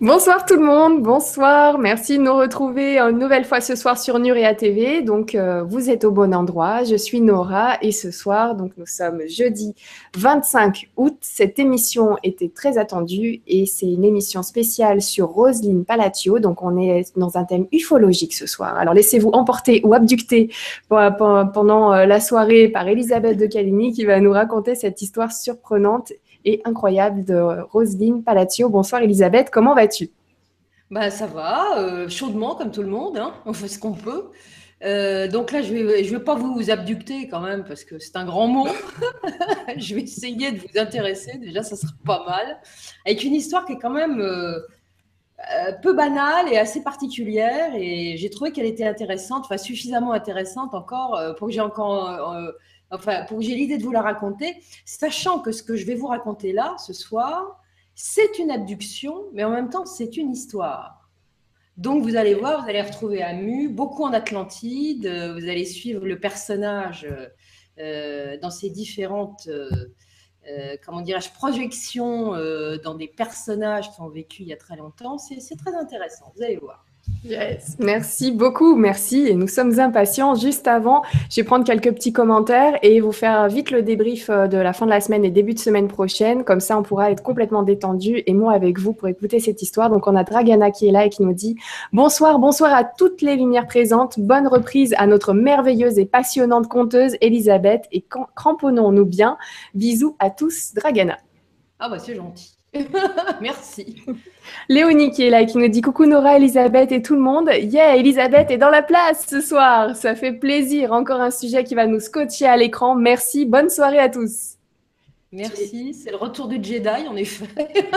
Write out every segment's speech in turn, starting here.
Bonsoir tout le monde, bonsoir. Merci de nous retrouver une nouvelle fois ce soir sur Nuria TV. Donc, vous êtes au bon endroit. Je suis Nora et ce soir, donc nous sommes jeudi 25 août. Cette émission était très attendue et c'est une émission spéciale sur Roselyne Palacio. Donc, on est dans un thème ufologique ce soir. Alors, laissez-vous emporter ou abducter pendant la soirée par Elisabeth de Caligny qui va nous raconter cette histoire surprenante et incroyable de Roselyne Palacio. Bonsoir Elisabeth, comment vas-tu? Bah, ça va, chaudement comme tout le monde, hein, on fait ce qu'on peut. Donc là, je vais pas vous abducter quand même parce que c'est un grand mot. Je vais essayer de vous intéresser, déjà ça sera pas mal, avec une histoire qui est quand même peu banale et assez particulière et j'ai trouvé qu'elle était intéressante, enfin suffisamment intéressante encore pour que j'ai l'idée de vous la raconter, sachant que ce que je vais vous raconter là ce soir, c'est une abduction, mais en même temps c'est une histoire. Donc, vous allez voir, vous allez retrouver Amu, beaucoup en Atlantide, vous allez suivre le personnage dans ses différentes, comment dirais-je, projections dans des personnages qui ont vécu il y a très longtemps. C'est très intéressant, vous allez voir. Yes, merci beaucoup, merci. Et nous sommes impatients. Juste avant, je vais prendre quelques petits commentaires et vous faire vite le débrief de la fin de la semaine et début de semaine prochaine. Comme ça, on pourra être complètement détendu et moi avec vous pour écouter cette histoire. Donc, on a Dragana qui est là et qui nous dit bonsoir, bonsoir à toutes les lumières présentes. Bonne reprise à notre merveilleuse et passionnante conteuse Elisabeth et cramponnons-nous bien. Bisous à tous, Dragana. Ah bah c'est gentil. Merci. Léonie qui est là et qui nous dit coucou Nora, Elisabeth et tout le monde. Yeah, Elisabeth est dans la place ce soir. Ça fait plaisir. Encore un sujet qui va nous scotcher à l'écran. Merci. Bonne soirée à tous. Merci, c'est le retour du Jedi en effet.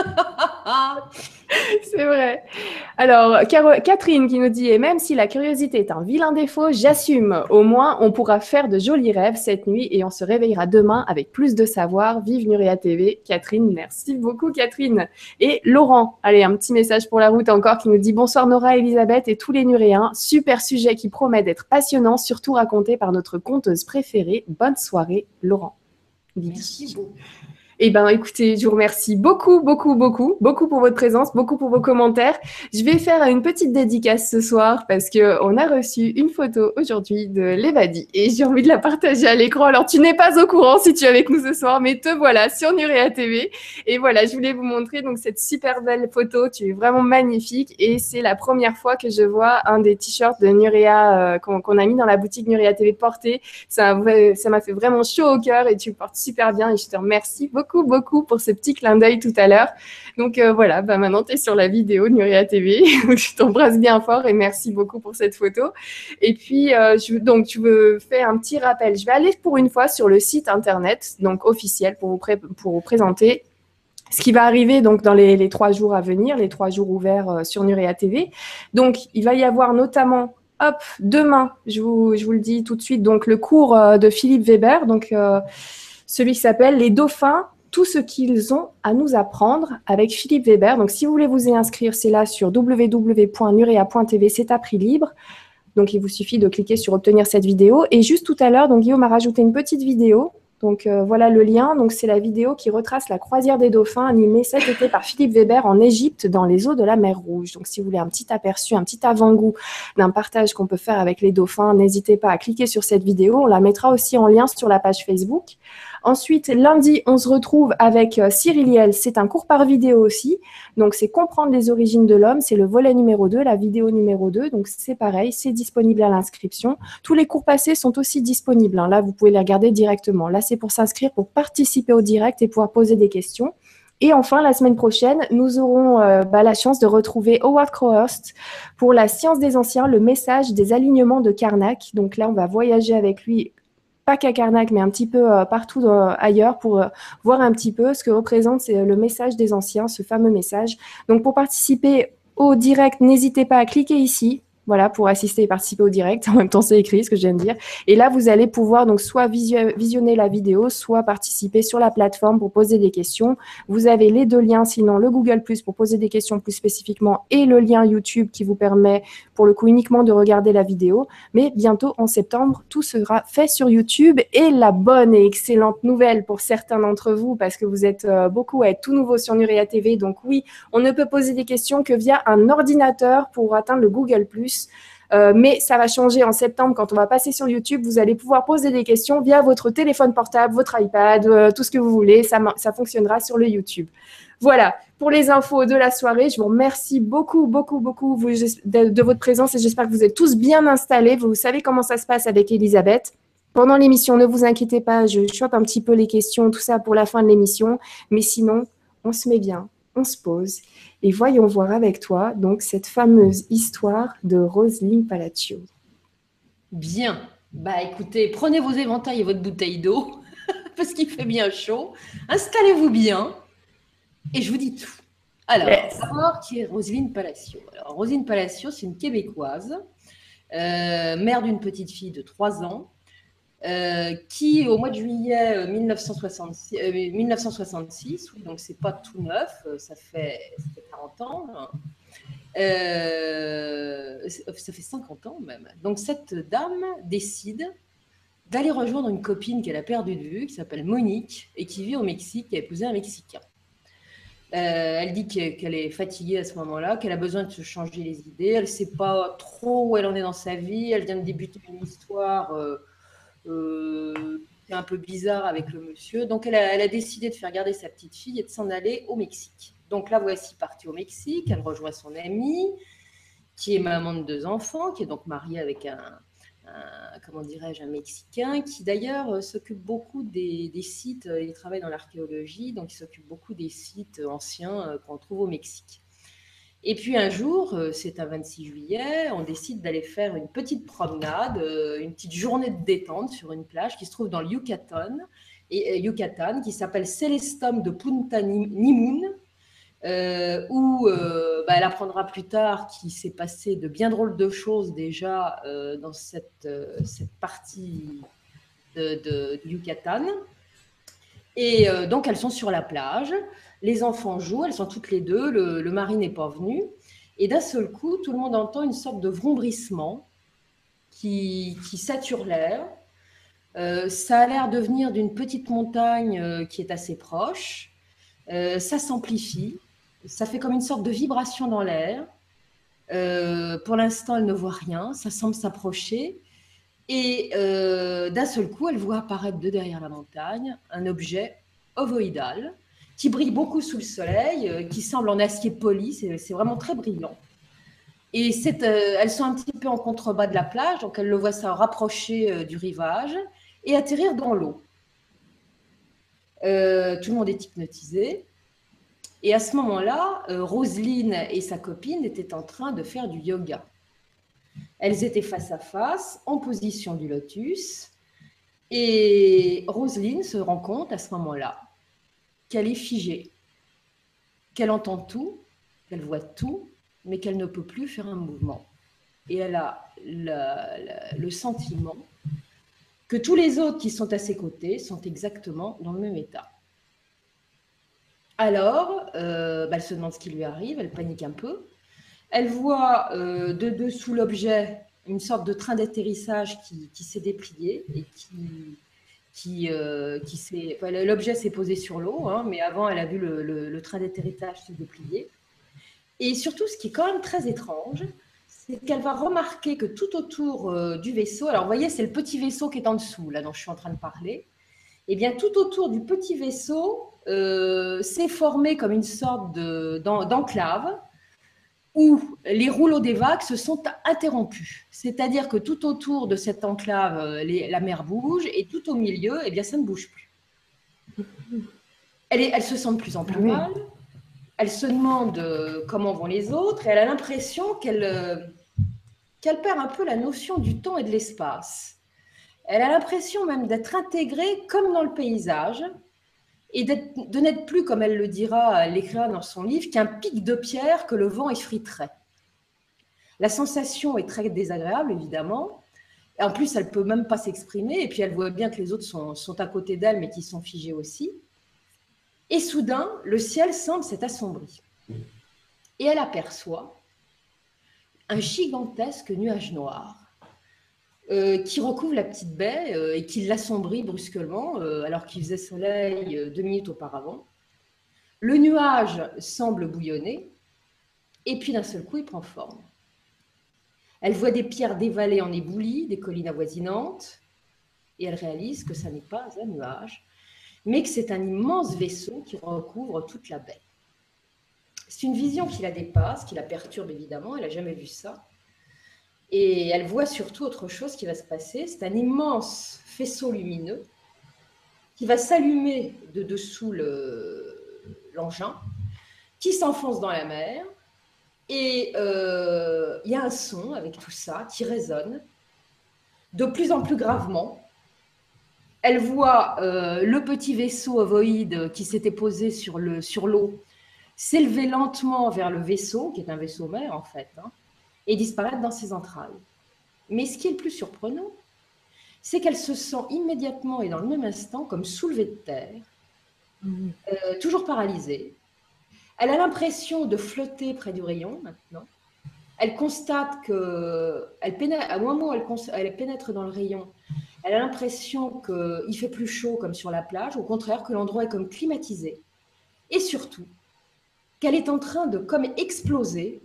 C'est vrai. Alors, Catherine qui nous dit et même si la curiosité est un vilain défaut, j'assume. Au moins, on pourra faire de jolis rêves cette nuit et on se réveillera demain avec plus de savoir. Vive Nuria TV. Catherine, merci beaucoup, Catherine. Et Laurent, allez, un petit message pour la route encore qui nous dit bonsoir Nora, Elisabeth et tous les Nuréens. Super sujet qui promet d'être passionnant, surtout raconté par notre conteuse préférée. Bonne soirée, Laurent. Merci beaucoup. Eh bien, écoutez, je vous remercie beaucoup, beaucoup, beaucoup, beaucoup pour votre présence, beaucoup pour vos commentaires. Je vais faire une petite dédicace ce soir parce qu'on a reçu une photo aujourd'hui de l'Evadi et j'ai envie de la partager à l'écran. Alors, tu n'es pas au courant si tu es avec nous ce soir, mais te voilà sur Nurea TV. Et voilà, je voulais vous montrer donc cette super belle photo. Tu es vraiment magnifique et c'est la première fois que je vois un des t-shirts de Nurea qu'on a mis dans la boutique Nurea TV porté. Ça m'a fait vraiment chaud au cœur et tu portes super bien et je te remercie beaucoup beaucoup pour ce petit clin d'œil tout à l'heure. Donc voilà, maintenant tu es sur la vidéo Nuria TV. Je t'embrasse bien fort et merci beaucoup pour cette photo. Et puis, donc tu veux faire un petit rappel. Je vais aller pour une fois sur le site internet, donc officiel, pour vous présenter ce qui va arriver donc dans les 3 jours à venir, les 3 jours ouverts sur Nuria TV. Donc, il va y avoir notamment hop, demain, je vous le dis tout de suite, donc le cours de Philippe Weber, donc celui qui s'appelle Les dauphins, tout ce qu'ils ont à nous apprendre avec Philippe Weber. Donc, si vous voulez vous y inscrire, c'est là sur www.nurea.tv, c'est à prix libre. Donc, il vous suffit de cliquer sur obtenir cette vidéo. Et juste tout à l'heure, donc Guillaume a rajouté une petite vidéo. Donc, voilà le lien. Donc, c'est la vidéo qui retrace la croisière des dauphins animée cet été par Philippe Weber en Égypte dans les eaux de la mer Rouge. Donc, si vous voulez un petit aperçu, un petit avant-goût d'un partage qu'on peut faire avec les dauphins, n'hésitez pas à cliquer sur cette vidéo. On la mettra aussi en lien sur la page Facebook. Ensuite, lundi, on se retrouve avec Cyril Liel. C'est un cours par vidéo aussi. Donc, c'est comprendre les origines de l'homme. C'est le volet numéro 2, la vidéo numéro 2. Donc, c'est pareil, c'est disponible à l'inscription. Tous les cours passés sont aussi disponibles. Là, vous pouvez les regarder directement. Là, c'est pour s'inscrire, pour participer au direct et pouvoir poser des questions. Et enfin, la semaine prochaine, nous aurons la chance de retrouver Howard Crowhurst pour la science des anciens, le message des alignements de Karnak. Donc là, on va voyager avec lui pas qu'à Karnak, mais un petit peu partout ailleurs pour voir un petit peu ce que représente le message des anciens, ce fameux message. Donc, pour participer au direct, n'hésitez pas à cliquer ici. Voilà, pour assister et participer au direct. En même temps, c'est écrit ce que je viens de dire. Et là, vous allez pouvoir donc soit visionner la vidéo, soit participer sur la plateforme pour poser des questions. Vous avez les deux liens, sinon le Google Plus pour poser des questions plus spécifiquement et le lien YouTube qui vous permet pour le coup uniquement de regarder la vidéo. Mais bientôt, en septembre, tout sera fait sur YouTube. Et la bonne et excellente nouvelle pour certains d'entre vous, parce que vous êtes beaucoup à être tout nouveau sur Nuria TV. Donc oui, on ne peut poser des questions que via un ordinateur pour atteindre le Google Plus. Mais ça va changer en septembre quand on va passer sur YouTube. Vous allez pouvoir poser des questions via votre téléphone portable, votre iPad, tout ce que vous voulez. Ça fonctionnera sur le YouTube. Voilà, pour les infos de la soirée, je vous remercie beaucoup, beaucoup, beaucoup de votre présence et j'espère que vous êtes tous bien installés. Vous savez comment ça se passe avec Elisabeth. Pendant l'émission, ne vous inquiétez pas, je chope un petit peu les questions, tout ça pour la fin de l'émission. Mais sinon, on se met bien, on se pose et voyons voir avec toi donc cette fameuse histoire de Roselyne Palacio. Bien. Bah écoutez, prenez vos éventails et votre bouteille d'eau parce qu'il fait bien chaud. Installez-vous bien et je vous dis tout. Alors, d'abord, qui est Roselyne Palacio? Alors, Roselyne Palacio, c'est une Québécoise, mère d'une petite fille de 3 ans, qui, au mois de juillet 1966, oui, donc c'est pas tout neuf, ça fait 40 ans, ça fait 50 ans même. Donc cette dame décide d'aller rejoindre une copine qu'elle a perdue de vue, qui s'appelle Monique, et qui vit au Mexique, qui a épousé un Mexicain. Elle dit qu'elle est fatiguée à ce moment-là, qu'elle a besoin de se changer les idées, elle ne sait pas trop où elle en est dans sa vie, elle vient de débuter une histoire un peu bizarre avec le monsieur. Donc, elle a décidé de faire garder sa petite fille et de s'en aller au Mexique. Donc, la voici partie au Mexique. Elle rejoint son amie, qui est maman de 2 enfants, qui est donc mariée avec comment dirais-je, un Mexicain, qui d'ailleurs s'occupe beaucoup des sites, il travaille dans l'archéologie, donc il s'occupe beaucoup des sites anciens qu'on trouve au Mexique. Et puis un jour, c'est un 26 juillet, on décide d'aller faire une petite promenade, une petite journée de détente sur une plage qui se trouve dans le Yucatan, qui s'appelle Celestum de Punta Nimun, où elle apprendra plus tard qu'il s'est passé de bien drôles de choses déjà dans cette partie de Yucatan. Et donc, elles sont sur la plage, les enfants jouent, elles sont toutes les deux, le mari n'est pas venu. Et d'un seul coup, tout le monde entend une sorte de vrombrissement qui sature l'air. Ça a l'air de venir d'une petite montagne qui est assez proche. Ça s'amplifie, ça fait comme une sorte de vibration dans l'air. Pour l'instant, elle ne voit rien, ça semble s'approcher. Et d'un seul coup, elle voit apparaître de derrière la montagne un objet ovoïdal qui brille beaucoup sous le soleil, qui semble en acier poli, c'est vraiment très brillant. Et elles sont un petit peu en contrebas de la plage, donc elle le voit ça rapprocher du rivage et atterrir dans l'eau. Tout le monde est hypnotisé. Et à ce moment-là, Roselyne et sa copine étaient en train de faire du yoga. Elles étaient face à face, en position du lotus. Et Roselyne se rend compte à ce moment-là qu'elle est figée, qu'elle entend tout, qu'elle voit tout, mais qu'elle ne peut plus faire un mouvement. Et elle a le sentiment que tous les autres qui sont à ses côtés sont exactement dans le même état. Alors, elle se demande ce qui lui arrive, elle panique un peu. Elle voit de dessous l'objet une sorte de train d'atterrissage qui s'est déplié et l'objet s'est posé sur l'eau, hein, mais avant, elle a vu le train d'atterrissage se déplier. Et surtout, ce qui est quand même très étrange, c'est qu'elle va remarquer que tout autour du vaisseau, alors vous voyez, c'est le petit vaisseau qui est en dessous, là dont je suis en train de parler, et bien tout autour du petit vaisseau s'est formé comme une sorte d'enclave où les rouleaux des vagues se sont interrompus. C'est-à-dire que tout autour de cette enclave, la mer bouge, et tout au milieu, eh bien, ça ne bouge plus. Elle se sent de plus en plus mal. Elle se demande comment vont les autres, et elle a l'impression qu'elle perd un peu la notion du temps et de l'espace. Elle a l'impression même d'être intégrée comme dans le paysage, et de n'être plus, comme elle l'écrira dans son livre, qu'un pic de pierre que le vent effriterait. La sensation est très désagréable, évidemment. Et en plus, elle ne peut même pas s'exprimer. Et puis, elle voit bien que les autres sont à côté d'elle, mais qu'ils sont figés aussi. Et soudain, le ciel semble s'être assombri. Et elle aperçoit un gigantesque nuage noir qui recouvre la petite baie et qui l'assombrit brusquement, alors qu'il faisait soleil 2 minutes auparavant. Le nuage semble bouillonner, et puis d'un seul coup, il prend forme. Elle voit des pierres dévalées en éboulis, des collines avoisinantes, et elle réalise que ça n'est pas un nuage, mais que c'est un immense vaisseau qui recouvre toute la baie. C'est une vision qui la dépasse, qui la perturbe évidemment, elle n'a jamais vu ça. Et elle voit surtout autre chose qui va se passer, c'est un immense faisceau lumineux qui va s'allumer de dessous l'engin, qui s'enfonce dans la mer, et il y a un son avec tout ça qui résonne de plus en plus gravement. Elle voit le petit vaisseau ovoïde qui s'était posé sur l'eau s'élever lentement vers le vaisseau, qui est un vaisseau mère en fait, et disparaître dans ses entrailles. Mais ce qui est le plus surprenant, c'est qu'elle se sent immédiatement et dans le même instant comme soulevée de terre, toujours paralysée. Elle a l'impression de flotter près du rayon maintenant. Elle constate au moment où elle pénètre dans le rayon, elle a l'impression qu'il fait plus chaud comme sur la plage, au contraire que l'endroit est comme climatisé. Et surtout, qu'elle est en train de comme exploser,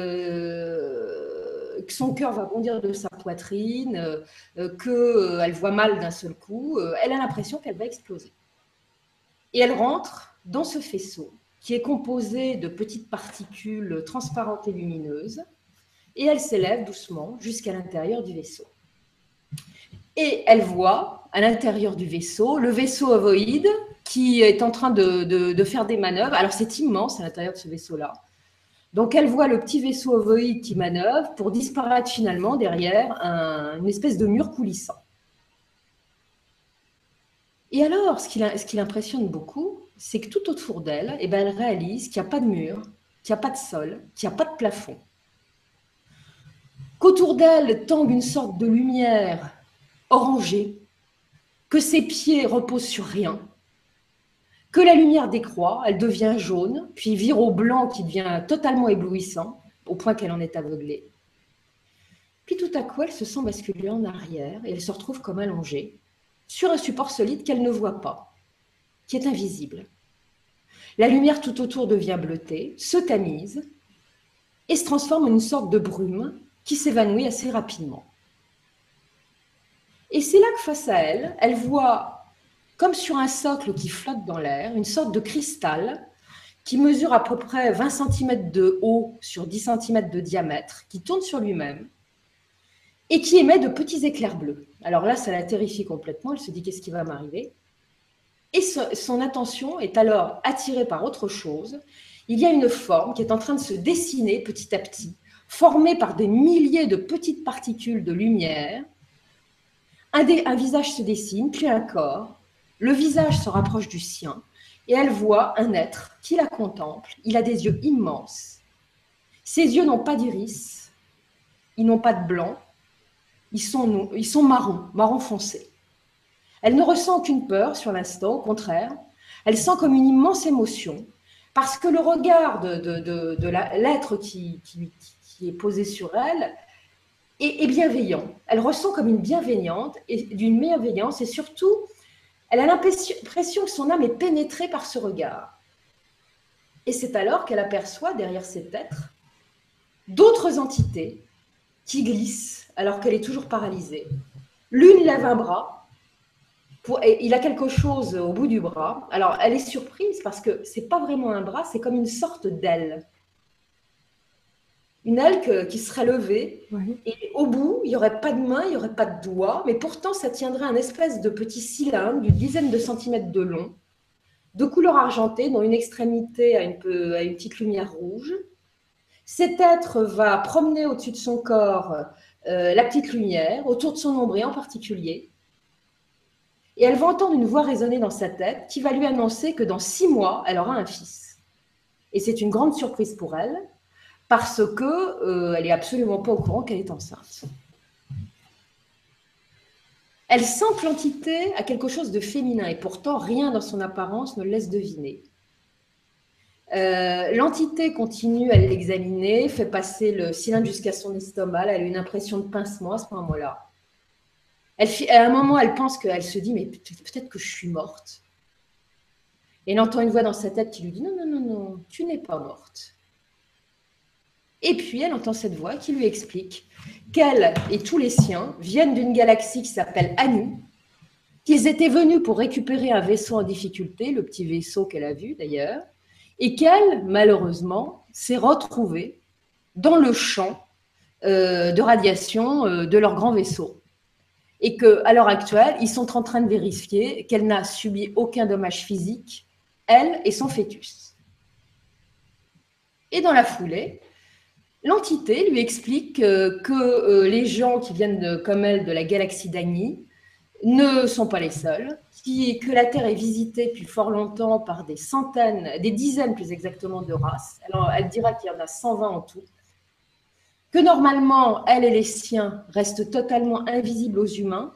que son cœur va bondir de sa poitrine, qu'elle voit mal d'un seul coup. Elle a l'impression qu'elle va exploser. Et elle rentre dans ce faisceau qui est composé de petites particules transparentes et lumineuses, et elle s'élève doucement jusqu'à l'intérieur du vaisseau. Et elle voit à l'intérieur du vaisseau le vaisseau ovoïde qui est en train de faire des manœuvres. Alors c'est immense à l'intérieur de ce vaisseau-là. Donc elle voit le petit vaisseau ovoïde qui manœuvre pour disparaître finalement derrière une espèce de mur coulissant. Et alors, ce qui l'impressionne beaucoup, c'est que tout autour d'elle, elle réalise qu'il n'y a pas de mur, qu'il n'y a pas de sol, qu'il n'y a pas de plafond. Qu'autour d'elle tangue une sorte de lumière orangée, que ses pieds reposent sur rien, que la lumière décroît, elle devient jaune, puis vire au blanc qui devient totalement éblouissant, au point qu'elle en est aveuglée. Puis tout à coup, elle se sent basculer en arrière et elle se retrouve comme allongée sur un support solide qu'elle ne voit pas, qui est invisible. La lumière tout autour devient bleutée, se tamise et se transforme en une sorte de brume qui s'évanouit assez rapidement. Et c'est là que face à elle, elle voit, comme sur un socle qui flotte dans l'air, une sorte de cristal qui mesure à peu près 20 cm de haut sur 10 cm de diamètre, qui tourne sur lui-même et qui émet de petits éclairs bleus. Alors là, ça la terrifie complètement, elle se dit « qu'est-ce qui va m'arriver ?» Et son attention est alors attirée par autre chose. Il y a une forme qui est en train de se dessiner petit à petit, formée par des milliers de petites particules de lumière. Un visage se dessine, puis un corps. Le visage se rapproche du sien et elle voit un être qui la contemple. Il a des yeux immenses. Ses yeux n'ont pas d'iris, ils n'ont pas de blanc, ils sont marron foncé. Elle ne ressent aucune peur sur l'instant, au contraire. Elle sent comme une immense émotion parce que le regard de l'être qui est posé sur elle est bienveillant. Elle ressent comme une bienveillance et surtout, elle a l'impression que son âme est pénétrée par ce regard. Et c'est alors qu'elle aperçoit derrière cet être d'autres entités qui glissent alors qu'elle est toujours paralysée. L'une lève un bras, il a quelque chose au bout du bras. Alors elle est surprise parce que ce n'est pas vraiment un bras, c'est comme une sorte d'aile. Une aile qui serait levée, oui. Et au bout, il n'y aurait pas de main, il n'y aurait pas de doigt, mais pourtant, ça tiendrait un espèce de petit cylindre d'une dizaine de centimètres de long, de couleur argentée, dont une extrémité a une petite lumière rouge. Cet être va promener au-dessus de son corps la petite lumière, autour de son nombril en particulier, et elle va entendre une voix résonner dans sa tête qui va lui annoncer que dans 6 mois, elle aura un fils. Et c'est une grande surprise pour elle, parce que elle est absolument pas au courant qu'elle est enceinte. Elle sent que l'entité a quelque chose de féminin et pourtant rien dans son apparence ne le laisse deviner. L'entité continue à l'examiner, fait passer le cylindre jusqu'à son estomac, elle a une impression de pincement à ce moment-là. À un moment, elle pense qu'elle se dit, mais peut-être que je suis morte. Et elle entend une voix dans sa tête qui lui dit, non, non, non, non, tu n'es pas morte. Et puis, elle entend cette voix qui lui explique qu'elle et tous les siens viennent d'une galaxie qui s'appelle Anu, qu'ils étaient venus pour récupérer un vaisseau en difficulté, le petit vaisseau qu'elle a vu d'ailleurs, et qu'elle, malheureusement, s'est retrouvée dans le champ de radiation de leur grand vaisseau. Et qu'à l'heure actuelle, ils sont en train de vérifier qu'elle n'a subi aucun dommage physique, elle et son fœtus. Et dans la foulée, l'entité lui explique que les gens qui viennent, comme elle, de la galaxie d'Agni ne sont pas les seuls, que la Terre est visitée depuis fort longtemps par des centaines, des dizaines plus exactement de races. Elle dira qu'il y en a 120 en tout. Que normalement, elle et les siens restent totalement invisibles aux humains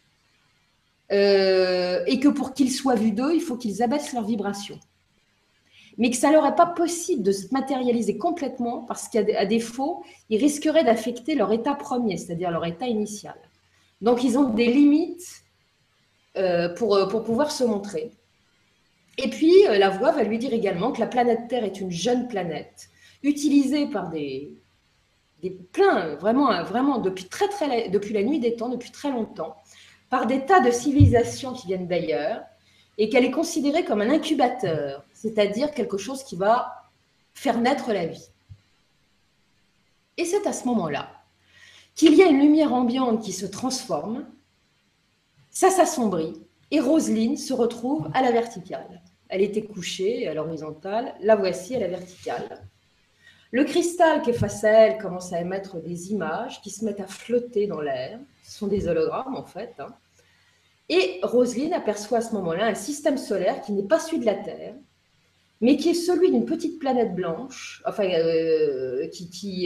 et que pour qu'ils soient vus d'eux, il faut qu'ils abaissent leur vibration. Mais que ça leur est pas possible de se matérialiser complètement parce qu'à défaut, ils risqueraient d'affecter leur état premier, c'est-à-dire leur état initial. Donc, ils ont des limites pour pouvoir se montrer. Et puis, la voix va lui dire également que la planète Terre est une jeune planète, utilisée par plein, vraiment depuis la nuit des temps, depuis très longtemps, par des tas de civilisations qui viennent d'ailleurs, et qu'elle est considérée comme un incubateur, c'est-à-dire quelque chose qui va faire naître la vie. Et c'est à ce moment-là qu'il y a une lumière ambiante qui se transforme, ça s'assombrit, et Roselyne se retrouve à la verticale. Elle était couchée à l'horizontale, la voici à la verticale. Le cristal qui est face à elle commence à émettre des images qui se mettent à flotter dans l'air. Ce sont des hologrammes en fait. Et Roselyne aperçoit à ce moment-là un système solaire qui n'est pas celui de la Terre, mais qui est celui d'une petite planète blanche, enfin, qui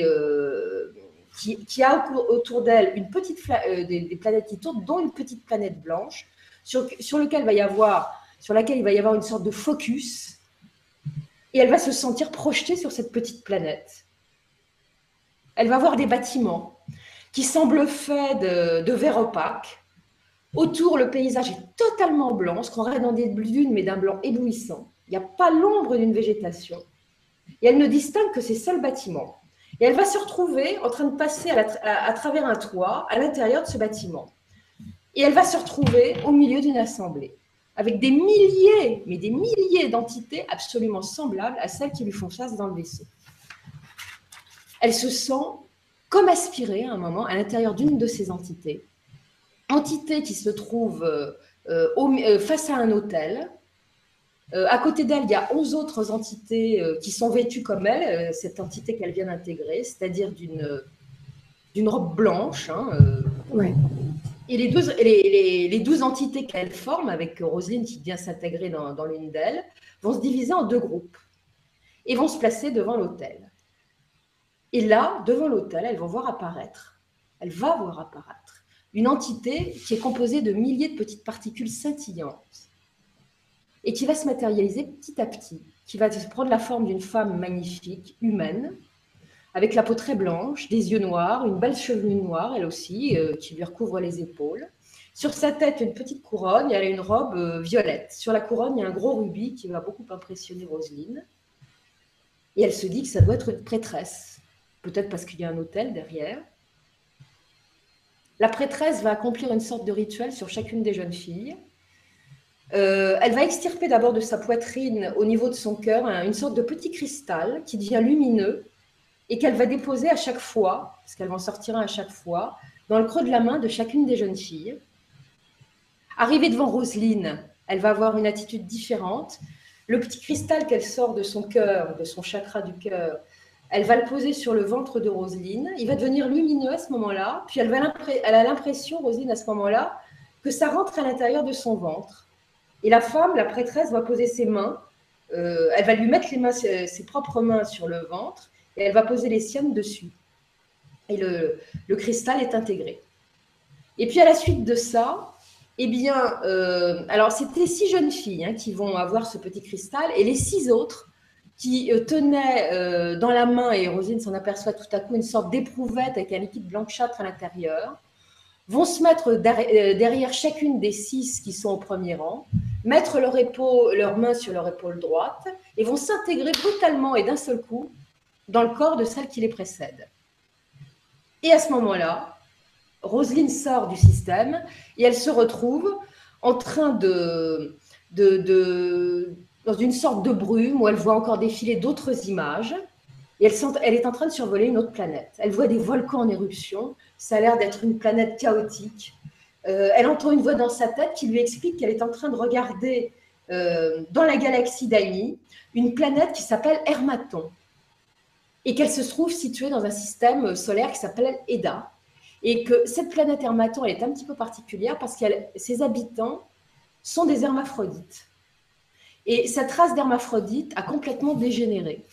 a autour d'elle une petite des planètes qui tournent, dont une petite planète blanche, sur laquelle il va y avoir une sorte de focus, et elle va se sentir projetée sur cette petite planète. Elle va voir des bâtiments qui semblent faits de verre opaque. Autour, le paysage est totalement blanc, ce qu'on aurait dans des dunes, mais d'un blanc éblouissant. Il n'y a pas l'ombre d'une végétation. Et elle ne distingue que ces seuls bâtiments. Et elle va se retrouver en train de passer à travers un toit à l'intérieur de ce bâtiment. Et elle va se retrouver au milieu d'une assemblée, avec des milliers, mais des milliers d'entités absolument semblables à celles qui lui font face dans le vaisseau. Elle se sent comme aspirée à un moment à l'intérieur d'une de ces entités, entité qui se trouve face à un hôtel. À côté d'elle, il y a 11 autres entités qui sont vêtues comme elle, cette entité qu'elle vient d'intégrer, c'est-à-dire d'une robe blanche. Ouais. Et les 12 entités qu'elle forme, avec Roselyne qui vient s'intégrer dans l'une d'elles, vont se diviser en 2 groupes et vont se placer devant l'autel. Et là, devant l'autel, elle va voir apparaître une entité qui est composée de milliers de petites particules scintillantes et qui va se matérialiser petit à petit, qui va prendre la forme d'une femme magnifique, humaine, avec la peau très blanche, des yeux noirs, une belle chevelure noire, elle aussi, qui lui recouvre les épaules. Sur sa tête, une petite couronne, et elle a une robe violette. Sur la couronne, il y a un gros rubis qui va beaucoup impressionner Roselyne. Et elle se dit que ça doit être une prêtresse, peut-être parce qu'il y a un autel derrière. La prêtresse va accomplir une sorte de rituel sur chacune des jeunes filles. Elle va extirper d'abord de sa poitrine, au niveau de son cœur, une sorte de petit cristal qui devient lumineux et qu'elle va déposer à chaque fois, parce qu'elle va en sortir un à chaque fois, dans le creux de la main de chacune des jeunes filles. Arrivée devant Roselyne, elle va avoir une attitude différente. Le petit cristal qu'elle sort de son cœur, de son chakra du cœur, elle va le poser sur le ventre de Roselyne. Il va devenir lumineux à ce moment-là. Puis elle a l'impression, Roselyne, à ce moment-là, que ça rentre à l'intérieur de son ventre. Et la femme, la prêtresse, va poser ses mains. Elle va lui mettre ses propres mains sur le ventre. et elle va poser les siennes dessus. Et le cristal est intégré. Et puis à la suite de ça, eh bien, alors c'était 6 jeunes filles qui vont avoir ce petit cristal, et les 6 autres qui tenaient dans la main, et Roselyne s'en aperçoit tout à coup, une sorte d'éprouvette avec un liquide blanchâtre à l'intérieur, vont se mettre derrière chacune des 6 qui sont au premier rang, mettre leurs mains sur leur épaule droite, et vont s'intégrer brutalement et d'un seul coup dans le corps de celle qui les précède. Et à ce moment-là, Roselyne sort du système et elle se retrouve en train dans une sorte de brume où elle voit encore défiler d'autres images. Et elle est en train de survoler une autre planète. Elle voit des volcans en éruption. Ça a l'air d'être une planète chaotique. Elle entend une voix dans sa tête qui lui explique qu'elle est en train de regarder dans la galaxie d'Aïni une planète qui s'appelle Hermaton et qu'elle se trouve située dans un système solaire qui s'appelle Eda. Et que cette planète Hermaton, elle est un petit peu particulière parce que ses habitants sont des hermaphrodites. Et cette race d'hermaphrodites a complètement dégénéré.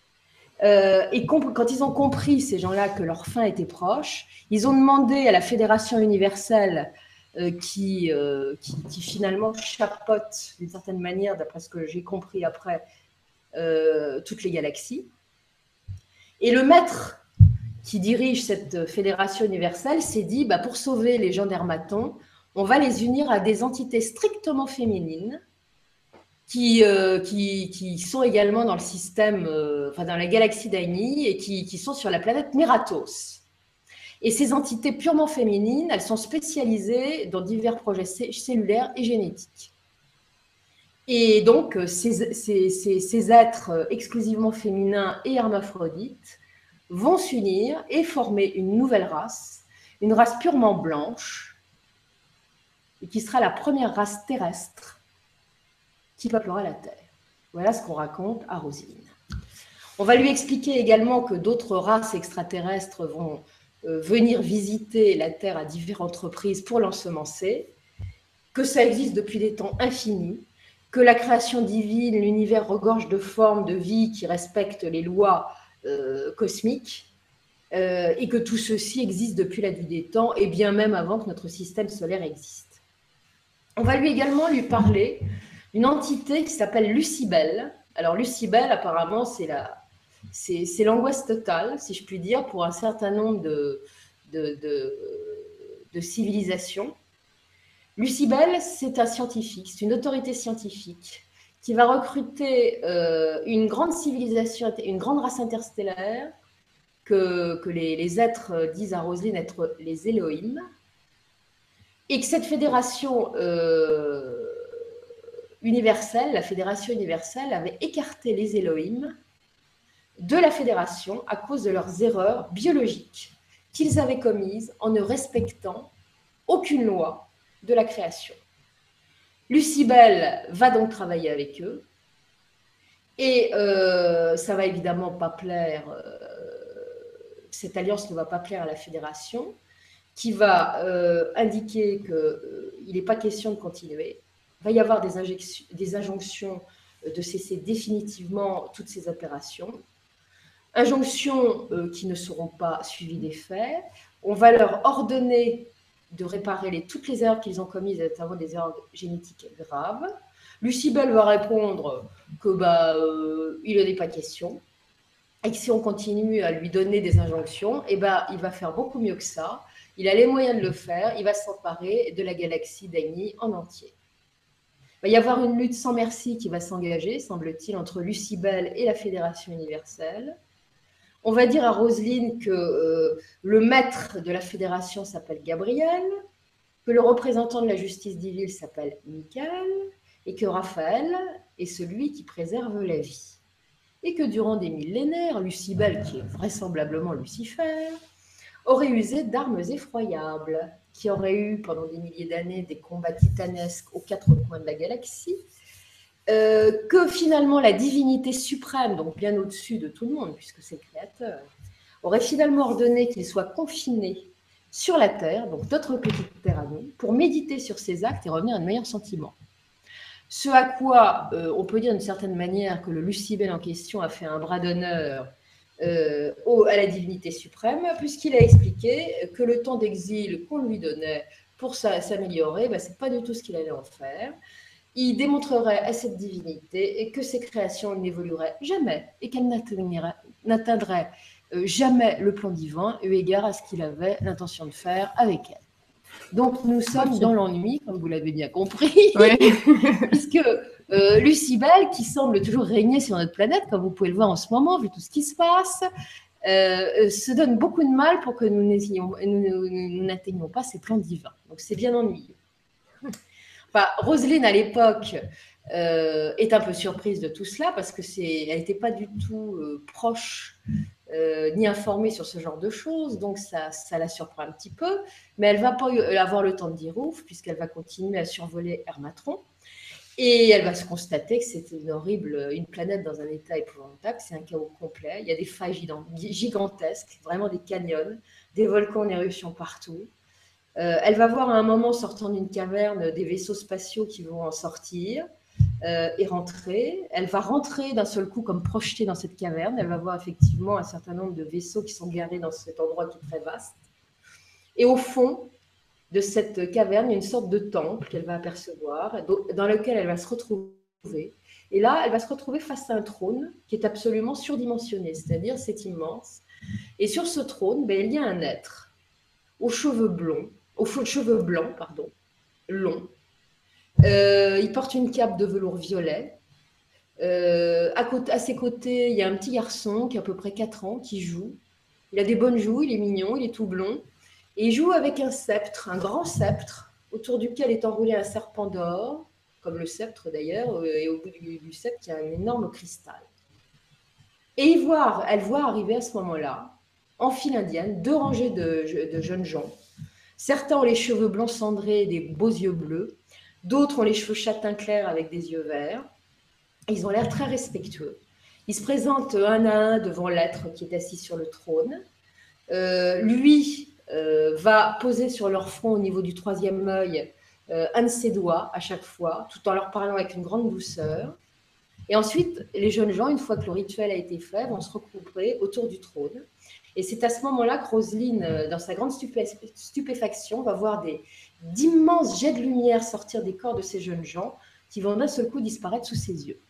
Et quand ils ont compris, ces gens-là, que leur fin était proche, ils ont demandé à la Fédération universelle qui finalement chapeaute d'une certaine manière, d'après ce que j'ai compris après, toutes les galaxies. Et le maître qui dirige cette fédération universelle s'est dit, pour sauver les gens d'Hermaton, on va les unir à des entités strictement féminines qui sont également dans le système, dans la galaxie d'Aïni et qui sont sur la planète Meratos. Et ces entités purement féminines, elles sont spécialisées dans divers projets cellulaires et génétiques. Et donc, ces êtres exclusivement féminins et hermaphrodites vont s'unir et former une nouvelle race, une race purement blanche, et qui sera la première race terrestre qui peuplera la Terre. Voilà ce qu'on raconte à Roselyne. On va lui expliquer également que d'autres races extraterrestres vont venir visiter la Terre à différentes reprises pour l'ensemencer, que ça existe depuis des temps infinis, que la création divine, l'univers regorge de formes de vie qui respectent les lois cosmiques, et que tout ceci existe depuis la nuit des temps, et bien même avant que notre système solaire existe. On va également lui parler d'une entité qui s'appelle Lucybell. Alors Lucybell, apparemment, c'est l'angoisse totale, si je puis dire, pour un certain nombre de civilisations. Lucybell, c'est un scientifique, c'est une autorité scientifique qui va recruter une grande civilisation, une grande race interstellaire que les êtres disent à Roselyne être les Elohim, et que cette fédération universelle, la fédération universelle, avait écarté les Elohim de la fédération à cause de leurs erreurs biologiques qu'ils avaient commises en ne respectant aucune loi de la création. Lucybell va donc travailler avec eux et ça va évidemment pas plaire, cette alliance ne va pas plaire à la fédération qui va indiquer qu'il n'est pas question de continuer. Il va y avoir des injonctions de cesser définitivement toutes ces opérations. Injonctions qui ne seront pas suivies des faits. On va leur ordonner de réparer toutes les erreurs qu'ils ont commises, notamment des erreurs génétiques graves. Lucybell va répondre que il n'en est pas question, et que si on continue à lui donner des injonctions, il va faire beaucoup mieux que ça. Il a les moyens de le faire, il va s'emparer de la galaxie d'Aïni en entier. Il va y avoir une lutte sans merci qui va s'engager, semble-t-il, entre Lucybell et la Fédération universelle. On va dire à Roselyne que le maître de la fédération s'appelle Gabriel, que le représentant de la justice divine s'appelle Michael, et que Raphaël est celui qui préserve la vie. Et que durant des millénaires, Lucybell, qui est vraisemblablement Lucifer, aurait usé d'armes effroyables, qui aurait eu pendant des milliers d'années des combats titanesques aux 4 coins de la galaxie, que finalement la divinité suprême, donc bien au-dessus de tout le monde, puisque c'est le créateur, aurait finalement ordonné qu'il soit confiné sur la Terre, donc notre petite Terre à nous, pour méditer sur ses actes et revenir à de meilleurs sentiments. Ce à quoi on peut dire d'une certaine manière que le Lucybell en question a fait un bras d'honneur à la divinité suprême, puisqu'il a expliqué que le temps d'exil qu'on lui donnait pour s'améliorer, ce n'est pas du tout ce qu'il allait en faire. Il démontrerait à cette divinité que ses créations n'évolueraient jamais et qu'elles n'atteindraient jamais le plan divin, eu égard à ce qu'il avait l'intention de faire avec elle. Donc nous sommes dans l'ennui, comme vous l'avez bien compris, puisque Lucibel, qui semble toujours régner sur notre planète, comme vous pouvez le voir en ce moment, vu tout ce qui se passe, se donne beaucoup de mal pour que nous n'atteignions pas ces plans divins. Donc c'est bien ennuyeux. Enfin, Roselyne, à l'époque, est un peu surprise de tout cela, parce qu'elle n'était pas du tout proche ni informée sur ce genre de choses, donc ça la surprend un petit peu, mais elle ne va pas avoir le temps de dire ouf, puisqu'elle va continuer à survoler Hermatron, et elle va se constater que c'est une planète dans un état épouvantable, c'est un chaos complet, il y a des failles gigantesques, vraiment des canyons, des volcans en éruption partout. Elle va voir à un moment, sortant d'une caverne, des vaisseaux spatiaux qui vont en sortir et rentrer. Elle va rentrer d'un seul coup comme projetée dans cette caverne. Elle va voir effectivement un certain nombre de vaisseaux qui sont garés dans cet endroit qui est très vaste. Et au fond de cette caverne, il y a une sorte de temple qu'elle va apercevoir, dans lequel elle va se retrouver. Et là, elle va se retrouver face à un trône qui est absolument surdimensionné, c'est-à-dire c'est immense. Et sur ce trône, il y a un être aux cheveux blancs, longs. Il porte une cape de velours violet. À ses côtés, il y a un petit garçon qui a à peu près 4 ans, qui joue. Il a des bonnes joues, il est mignon, il est tout blond. Et il joue avec un sceptre, un grand sceptre, autour duquel est enroulé un serpent d'or, comme le sceptre d'ailleurs, et au bout du sceptre, il y a un énorme cristal. Et elle voit arriver à ce moment-là, en file indienne, 2 rangées de jeunes gens. Certains ont les cheveux blancs cendrés et des beaux yeux bleus. D'autres ont les cheveux châtain clair avec des yeux verts. Ils ont l'air très respectueux. Ils se présentent un à un devant l'être qui est assis sur le trône. Lui va poser sur leur front, au niveau du 3e œil, un de ses doigts à chaque fois, tout en leur parlant avec une grande douceur. Et ensuite, les jeunes gens, une fois que le rituel a été fait, vont se regrouper autour du trône. Et c'est à ce moment-là que Roselyne, dans sa grande stupéfaction, va voir d'immenses jets de lumière sortir des corps de ces jeunes gens qui vont d'un seul coup disparaître sous ses yeux.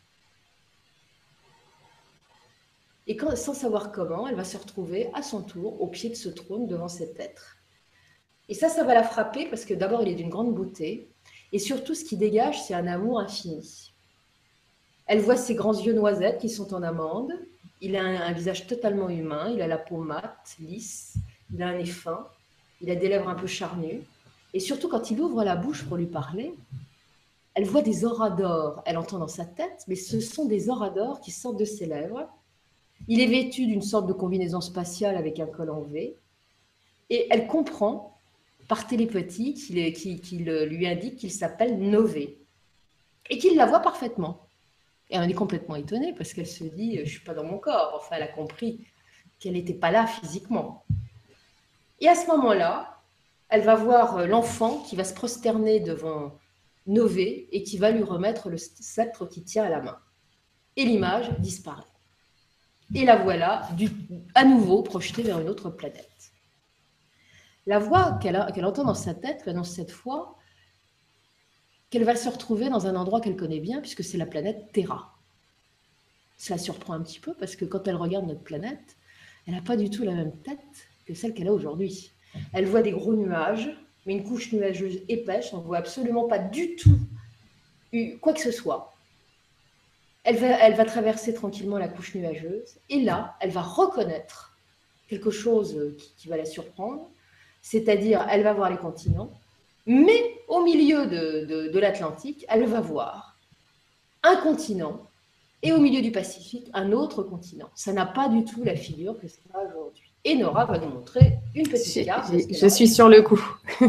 Et sans savoir comment, elle va se retrouver à son tour au pied de ce trône devant cet être. Et ça va la frapper parce que d'abord, il est d'une grande beauté. Et surtout, ce qui dégage, c'est un amour infini. Elle voit ses grands yeux noisettes qui sont en amande. Il a un visage totalement humain. Il a la peau mate, lisse. Il a un nez fin. Il a des lèvres un peu charnues. Et surtout, quand il ouvre la bouche pour lui parler, elle voit des auras d'or. Elle entend dans sa tête, mais ce sont des auras d'or qui sortent de ses lèvres. Il est vêtu d'une sorte de combinaison spatiale avec un col en V. Et elle comprend, par télépathie, qu'il lui indique qu'il s'appelle Nové. Et qu'il la voit parfaitement. Et elle est complètement étonnée parce qu'elle se dit « je ne suis pas dans mon corps ». Enfin, elle a compris qu'elle n'était pas là physiquement. Et à ce moment-là, elle va voir l'enfant qui va se prosterner devant Nové et qui va lui remettre le sceptre qu'il tient à la main. Et l'image disparaît. Et la voilà à nouveau projetée vers une autre planète. La voix qu'elle entend dans sa tête annonce cette fois qu'elle va se retrouver dans un endroit qu'elle connaît bien, puisque c'est la planète Terra. Cela surprend un petit peu, parce que quand elle regarde notre planète, elle n'a pas du tout la même tête que celle qu'elle a aujourd'hui. Elle voit des gros nuages, mais une couche nuageuse épaisse, on ne voit absolument pas du tout quoi que ce soit. Elle va traverser tranquillement la couche nuageuse, et là, elle va reconnaître quelque chose qui va la surprendre, c'est-à-dire, elle va voir les continents, mais au milieu de l'Atlantique, elle va voir un continent, et au milieu du Pacifique, un autre continent. Ça n'a pas du tout la figure que ça a aujourd'hui. Et Nora va nous montrer une petite carte. Je suis sur le coup.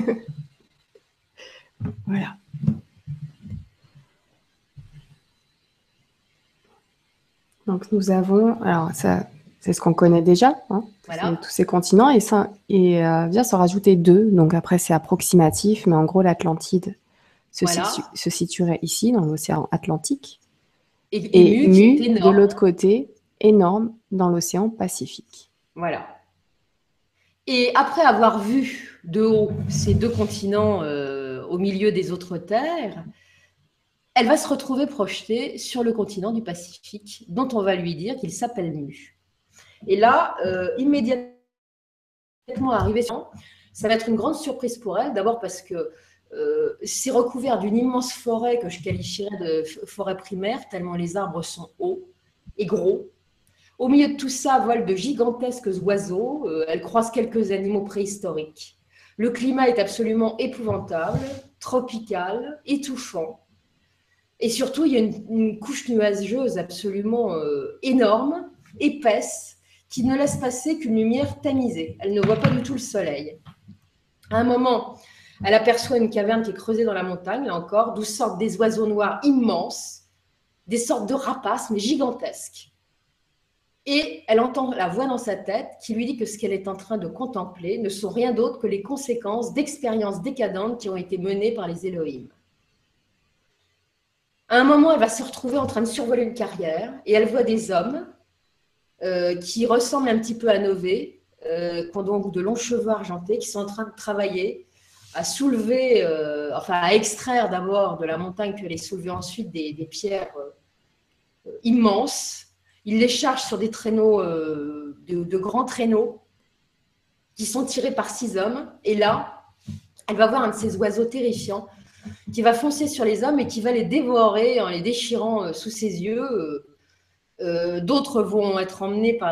Voilà. Donc nous avons, alors ça, c'est ce qu'on connaît déjà, hein, voilà. tous ces continents, et vient s'en rajouter 2. Donc après c'est approximatif, mais en gros l'Atlantide se situerait ici dans l'océan Atlantique, et Mu de l'autre côté, énorme, dans l'océan Pacifique. Voilà. Et après avoir vu de haut ces deux continents au milieu des autres terres, elle va se retrouver projetée sur le continent du Pacifique, dont on va lui dire qu'il s'appelle Mu. Et là, immédiatement arrivé, ça va être une grande surprise pour elle, d'abord parce que c'est recouvert d'une immense forêt que je qualifierais de forêt primaire, tellement les arbres sont hauts et gros. Au milieu de tout ça, volent de gigantesques oiseaux. Elle croise quelques animaux préhistoriques. Le climat est absolument épouvantable, tropical, étouffant. Et surtout, il y a une couche nuageuse absolument énorme, épaisse, qui ne laisse passer qu'une lumière tamisée. Elle ne voit pas du tout le soleil. À un moment, elle aperçoit une caverne qui est creusée dans la montagne, là encore, d'où sortent des oiseaux noirs immenses, des sortes de rapaces, mais gigantesques. Et elle entend la voix dans sa tête qui lui dit que ce qu'elle est en train de contempler ne sont rien d'autre que les conséquences d'expériences décadentes qui ont été menées par les Elohim. À un moment, elle va se retrouver en train de survoler une carrière et elle voit des hommes qui ressemblent un petit peu à Nové, qui ont donc de longs cheveux argentés, qui sont en train de travailler à soulever, à extraire d'abord de la montagne, puis à les soulever ensuite des pierres immenses. Ils les chargent sur des traîneaux, de grands traîneaux, qui sont tirés par 6 hommes. Et là, elle va voir un de ces oiseaux terrifiants qui va foncer sur les hommes et qui va les dévorer en les déchirant sous ses yeux. D'autres vont être emmenés par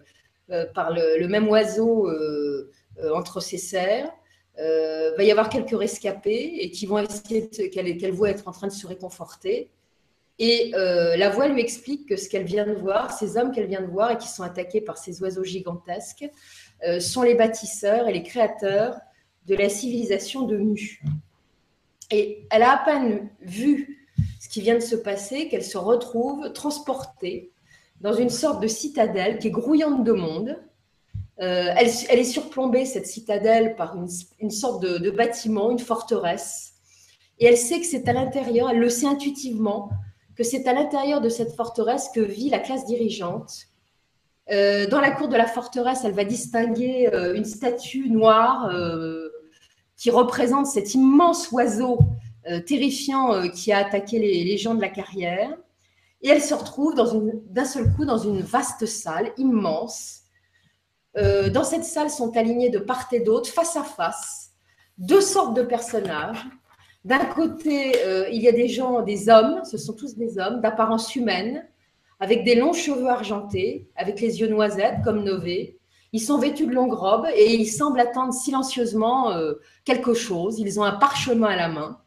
le même oiseau entre ses serres. Va y avoir quelques rescapés et qui vont essayer qu'elle voit être en train de se réconforter. Et la voix lui explique que ce qu'elle vient de voir, ces hommes qu'elle vient de voir et qui sont attaqués par ces oiseaux gigantesques, sont les bâtisseurs et les créateurs de la civilisation de Mu. Et elle a à peine vu ce qui vient de se passer qu'elle se retrouve transportée dans une sorte de citadelle qui est grouillante de monde. Elle est surplombée, cette citadelle, par une sorte de bâtiment, une forteresse. Et elle sait que c'est à l'intérieur, elle le sait intuitivement, que c'est à l'intérieur de cette forteresse que vit la classe dirigeante. Dans la cour de la forteresse, elle va distinguer une statue noire qui représente cet immense oiseau terrifiant qui a attaqué les gens de la carrière. Et elle se retrouve d'un seul coup dans une vaste salle immense. Dans cette salle sont alignés de part et d'autre, face à face, 2 sortes de personnages. D'un côté, il y a des gens, des hommes, ce sont tous des hommes d'apparence humaine, avec des longs cheveux argentés, avec les yeux noisettes comme Nové. Ils sont vêtus de longues robes et ils semblent attendre silencieusement quelque chose. Ils ont un parchemin à la main.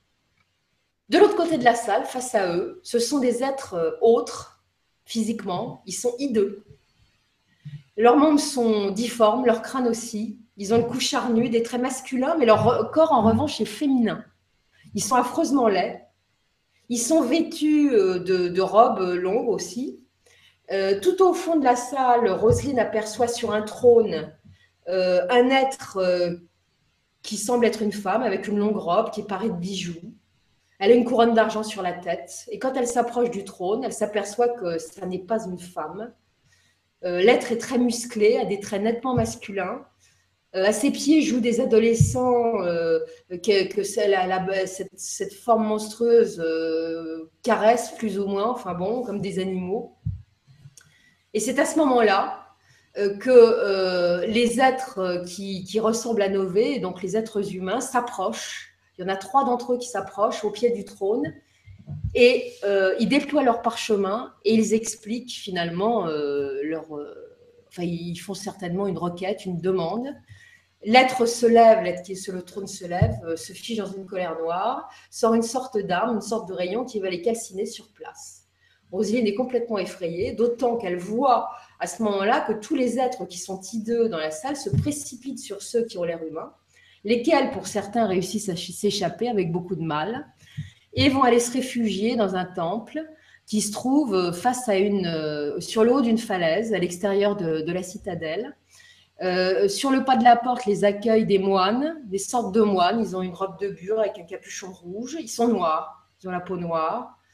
De l'autre côté de la salle, face à eux, ce sont des êtres autres physiquement. Ils sont hideux. Leurs membres sont difformes, leur crâne aussi. Ils ont le cou charnu, des traits masculins, mais leur corps en revanche est féminin. Ils sont affreusement laids. Ils sont vêtus de robes longues aussi. Tout au fond de la salle, Roselyne aperçoit sur un trône un être qui semble être une femme avec une longue robe qui est parée de bijoux. Elle a une couronne d'argent sur la tête. Et quand elle s'approche du trône, elle s'aperçoit que ça n'est pas une femme. L'être est très musclé, a des traits nettement masculins. À ses pieds jouent des adolescents que cette forme monstrueuse caresse plus ou moins, enfin bon, comme des animaux. Et c'est à ce moment-là que les êtres qui ressemblent à Nové, donc les êtres humains, s'approchent. Il y en a 3 d'entre eux qui s'approchent au pied du trône et ils déploient leur parchemin et ils expliquent finalement ils font certainement une requête, une demande. L'être se lève, l'être qui est sur le trône se lève, se fige dans une colère noire, sort une sorte d'arme, une sorte de rayon qui va les calciner sur place. Roselyne est complètement effrayée, d'autant qu'elle voit à ce moment-là que tous les êtres qui sont hideux dans la salle se précipitent sur ceux qui ont l'air humains, lesquels, pour certains, réussissent à s'échapper avec beaucoup de mal, et vont aller se réfugier dans un temple qui se trouve sur le haut d'une falaise, à l'extérieur de la citadelle. Sur le pas de la porte, les accueillent des moines, des sortes de moines. Ils ont une robe de bure avec un capuchon rouge. Ils sont noirs, ils ont la peau noire.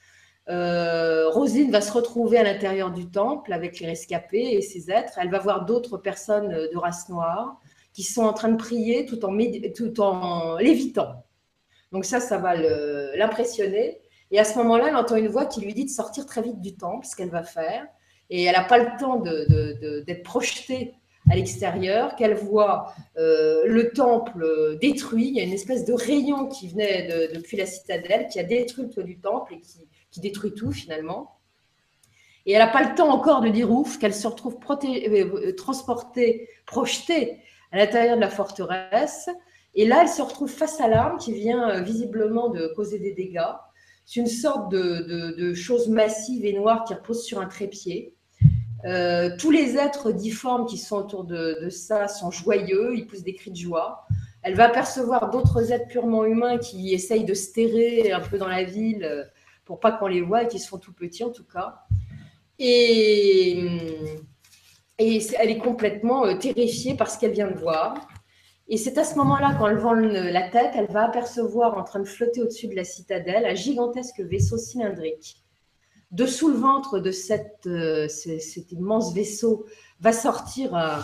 Roselyne va se retrouver à l'intérieur du temple avec les rescapés et ses êtres. Elle va voir d'autres personnes de race noire qui sont en train de prier tout en lévitant. Donc ça va l'impressionner. Et à ce moment-là, elle entend une voix qui lui dit de sortir très vite du temple, ce qu'elle va faire. Et elle n'a pas le temps d'être projetée à l'extérieur, qu'elle voit le temple détruit. Il y a une espèce de rayon qui venait depuis la citadelle, qui a détruit le toit du temple et qui détruit tout finalement. Et elle n'a pas le temps encore de dire ouf, qu'elle se retrouve transportée, projetée à l'intérieur de la forteresse. Et là, elle se retrouve face à l'arme qui vient visiblement de causer des dégâts. C'est une sorte de chose massive et noire qui repose sur un trépied. Tous les êtres difformes qui sont autour de ça sont joyeux, ils poussent des cris de joie. Elle va apercevoir d'autres êtres purement humains qui essayent de se terrer un peu dans la ville pour pas qu'on les voie et qui se font tout petits en tout cas. Et elle est complètement terrifiée par ce qu'elle vient de voir. Et c'est à ce moment-là, qu'en levant la tête, elle va apercevoir en train de flotter au-dessus de la citadelle un gigantesque vaisseau cylindrique. Dessous le ventre de cet immense vaisseau va sortir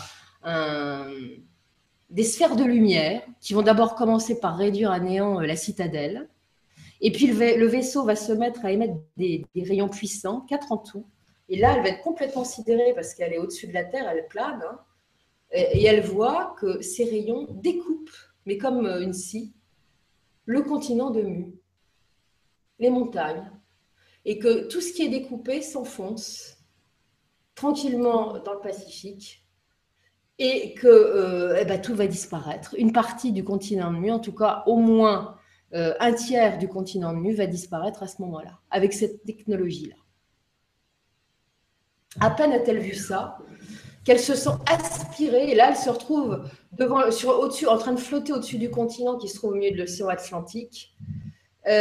des sphères de lumière qui vont d'abord commencer par réduire à néant la citadelle. Et puis le vaisseau va se mettre à émettre des rayons puissants, 4 en tout. Et là, elle va être complètement sidérée parce qu'elle est au-dessus de la Terre, elle plane. Hein, et elle voit que ces rayons découpent, mais comme une scie, le continent de Mu, les montagnes. Et que tout ce qui est découpé s'enfonce tranquillement dans le Pacifique et que tout va disparaître. Une partie du continent de Mu, en tout cas au moins un tiers du continent de Mu va disparaître à ce moment-là, avec cette technologie-là. À peine a-t-elle vu ça, qu'elle se sent aspirée, et là, elle se retrouve au-dessus, en train de flotter au-dessus du continent qui se trouve au milieu de l'océan Atlantique. Et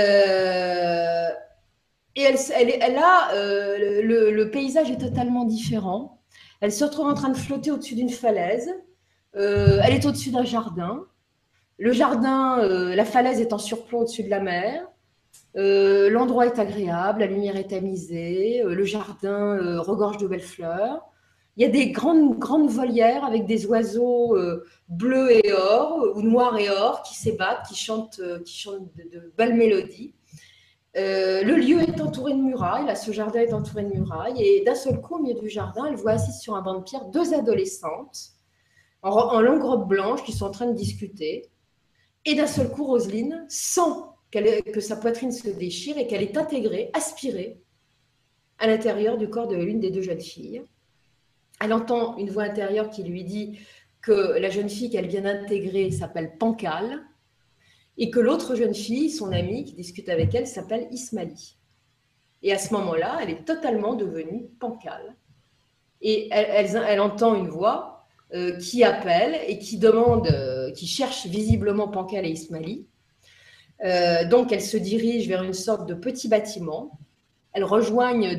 le paysage est totalement différent. Elle se retrouve en train de flotter au-dessus d'une falaise. Elle est au-dessus d'un jardin. Le jardin, la falaise est en surplomb au-dessus de la mer. L'endroit est agréable, la lumière est tamisée, le jardin regorge de belles fleurs. Il y a des grandes volières avec des oiseaux bleus et or, ou noirs et or, qui s'ébattent, qui chantent de belles mélodies. Le lieu est entouré de murailles, là, ce jardin est entouré de murailles, et d'un seul coup, au milieu du jardin, elle voit assises sur un banc de pierre 2 adolescentes en longue robe blanche qui sont en train de discuter. Et d'un seul coup, Roselyne sent que sa poitrine se déchire et qu'elle est intégrée, aspirée à l'intérieur du corps de l'une des 2 jeunes filles. Elle entend une voix intérieure qui lui dit que la jeune fille qu'elle vient d'intégrer s'appelle Pancale et que l'autre jeune fille, son amie qui discute avec elle, s'appelle Ismali. Et à ce moment-là, elle est totalement devenue Pancale. Et elle entend une voix qui appelle et qui demande, qui cherche visiblement Pancale et Ismali. Donc, elle se dirige vers une sorte de petit bâtiment. Elles rejoignent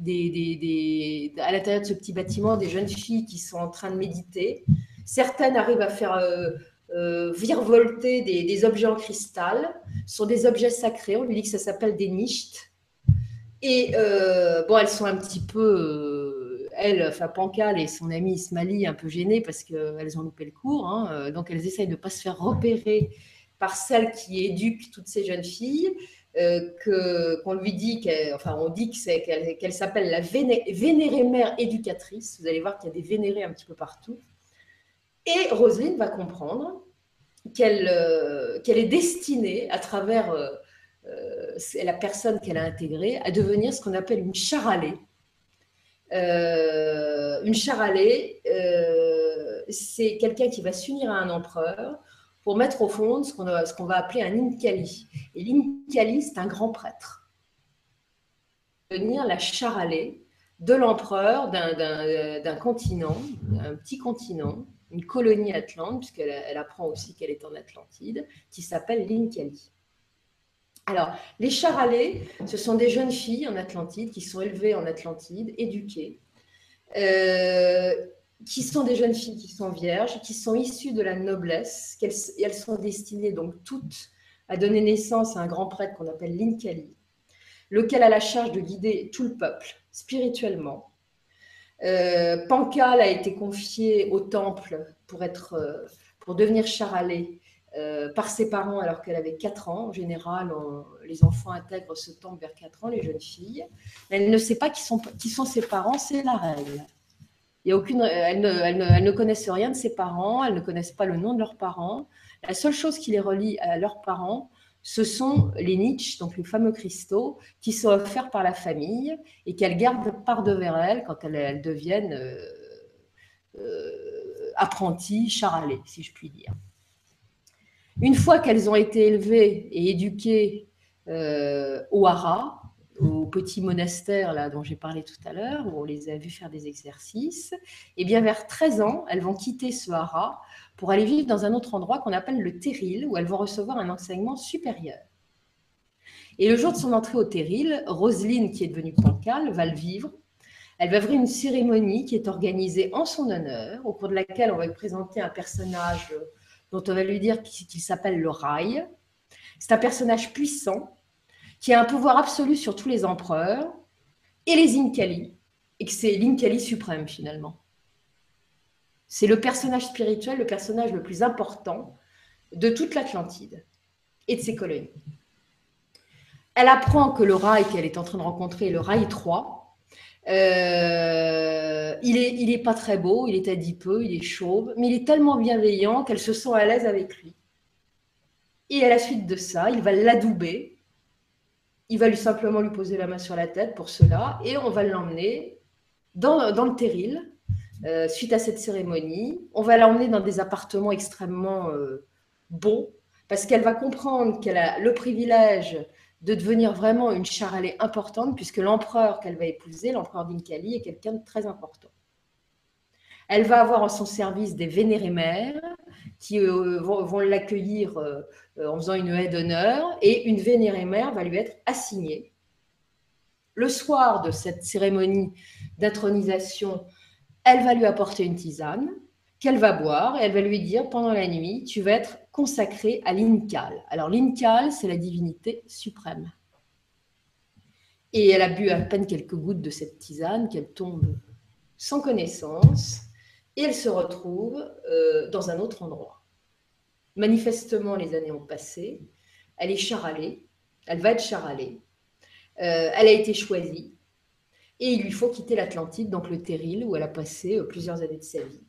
à l'intérieur de ce petit bâtiment des jeunes filles qui sont en train de méditer. Certaines arrivent à faire virevolter des objets en cristal. Ce sont des objets sacrés. On lui dit que ça s'appelle des nichtes. Et elles sont un petit peu, Pancale et son amie Ismali, un peu gênées parce qu'elles ont loupé le cours. Hein, donc, elles essayent de ne pas se faire repérer par celle qui éduque toutes ces jeunes filles, qu'on lui dit, on dit qu'elle s'appelle la vénérée mère éducatrice. Vous allez voir qu'il y a des vénérés un petit peu partout. Et Roselyne va comprendre qu'elle est destinée, à travers la personne qu'elle a intégrée, à devenir ce qu'on appelle une charalée. Une charalée, c'est quelqu'un qui va s'unir à un empereur pour mettre au fond ce qu'on va appeler un Inkali. Et l'Inkali, c'est un grand prêtre. Devenir la charalée de l'empereur d'un continent, un petit continent, une colonie atlante, puisqu'elle apprend aussi qu'elle est en Atlantide, qui s'appelle l'Inkali. Alors, les charalées, ce sont des jeunes filles en Atlantide qui sont élevées en Atlantide, éduquées, qui sont des jeunes filles qui sont vierges, qui sont issues de la noblesse, elles sont destinées donc toutes à donner naissance à un grand prêtre qu'on appelle l'Inkali. lequel a la charge de guider tout le peuple spirituellement. Pancale a été confiée au temple pour devenir charalée par ses parents alors qu'elle avait 4 ans. En général, les enfants intègrent ce temple vers 4 ans, les jeunes filles. Elle ne sait pas qui sont ses parents, c'est la reine. Il y a elles ne connaissent rien de ses parents, elles ne connaissent pas le nom de leurs parents. La seule chose qui les relie à leurs parents, ce sont les niches, donc les fameux cristaux, qui sont offerts par la famille et qu'elles gardent par-devers elles quand elles deviennent apprenties, charalées, si je puis dire. Une fois qu'elles ont été élevées et éduquées au hara, au petit monastère là, dont j'ai parlé tout à l'heure, où on les a vues faire des exercices, et bien vers 13 ans, elles vont quitter ce hara pour aller vivre dans un autre endroit qu'on appelle le terril, où elles vont recevoir un enseignement supérieur. Et le jour de son entrée au terril, Roselyne, qui est devenue Pancale, va le vivre. Elle va ouvrir une cérémonie qui est organisée en son honneur, au cours de laquelle on va lui présenter un personnage dont on va lui dire qu'il s'appelle le Rail. C'est un personnage puissant qui a un pouvoir absolu sur tous les empereurs et les Inkali, et que c'est l'Inkali suprême finalement. C'est le personnage spirituel, le personnage le plus important de toute l'Atlantide et de ses colonies. Elle apprend que le Rail qu'elle est en train de rencontrer, le Rail 3, il est pas très beau, il est adipeux, il est chauve, mais il est tellement bienveillant qu'elle se sent à l'aise avec lui. Et à la suite de ça, il va l'adouber. Il va simplement lui poser la main sur la tête pour cela, et on va l'emmener dans le terril. Suite à cette cérémonie, on va l'emmener dans des appartements extrêmement beaux, parce qu'elle va comprendre qu'elle a le privilège de devenir vraiment une charalée importante, puisque l'empereur qu'elle va épouser, l'empereur d'Inkali, est quelqu'un de très important. Elle va avoir en son service des vénérémères qui vont l'accueillir en faisant une haie d'honneur, et une vénérémère va lui être assignée. Le soir de cette cérémonie d'intronisation, elle va lui apporter une tisane qu'elle va boire, et elle va lui dire pendant la nuit, tu vas être consacré à l'Inkal. Alors l'Inkal, c'est la divinité suprême. Et elle a bu à peine quelques gouttes de cette tisane qu'elle tombe sans connaissance, et elle se retrouve dans un autre endroit. Manifestement, les années ont passé, elle est charalée, elle va être charalée, elle a été choisie, et il lui faut quitter l'Atlantide, donc le terril, où elle a passé plusieurs années de sa vie.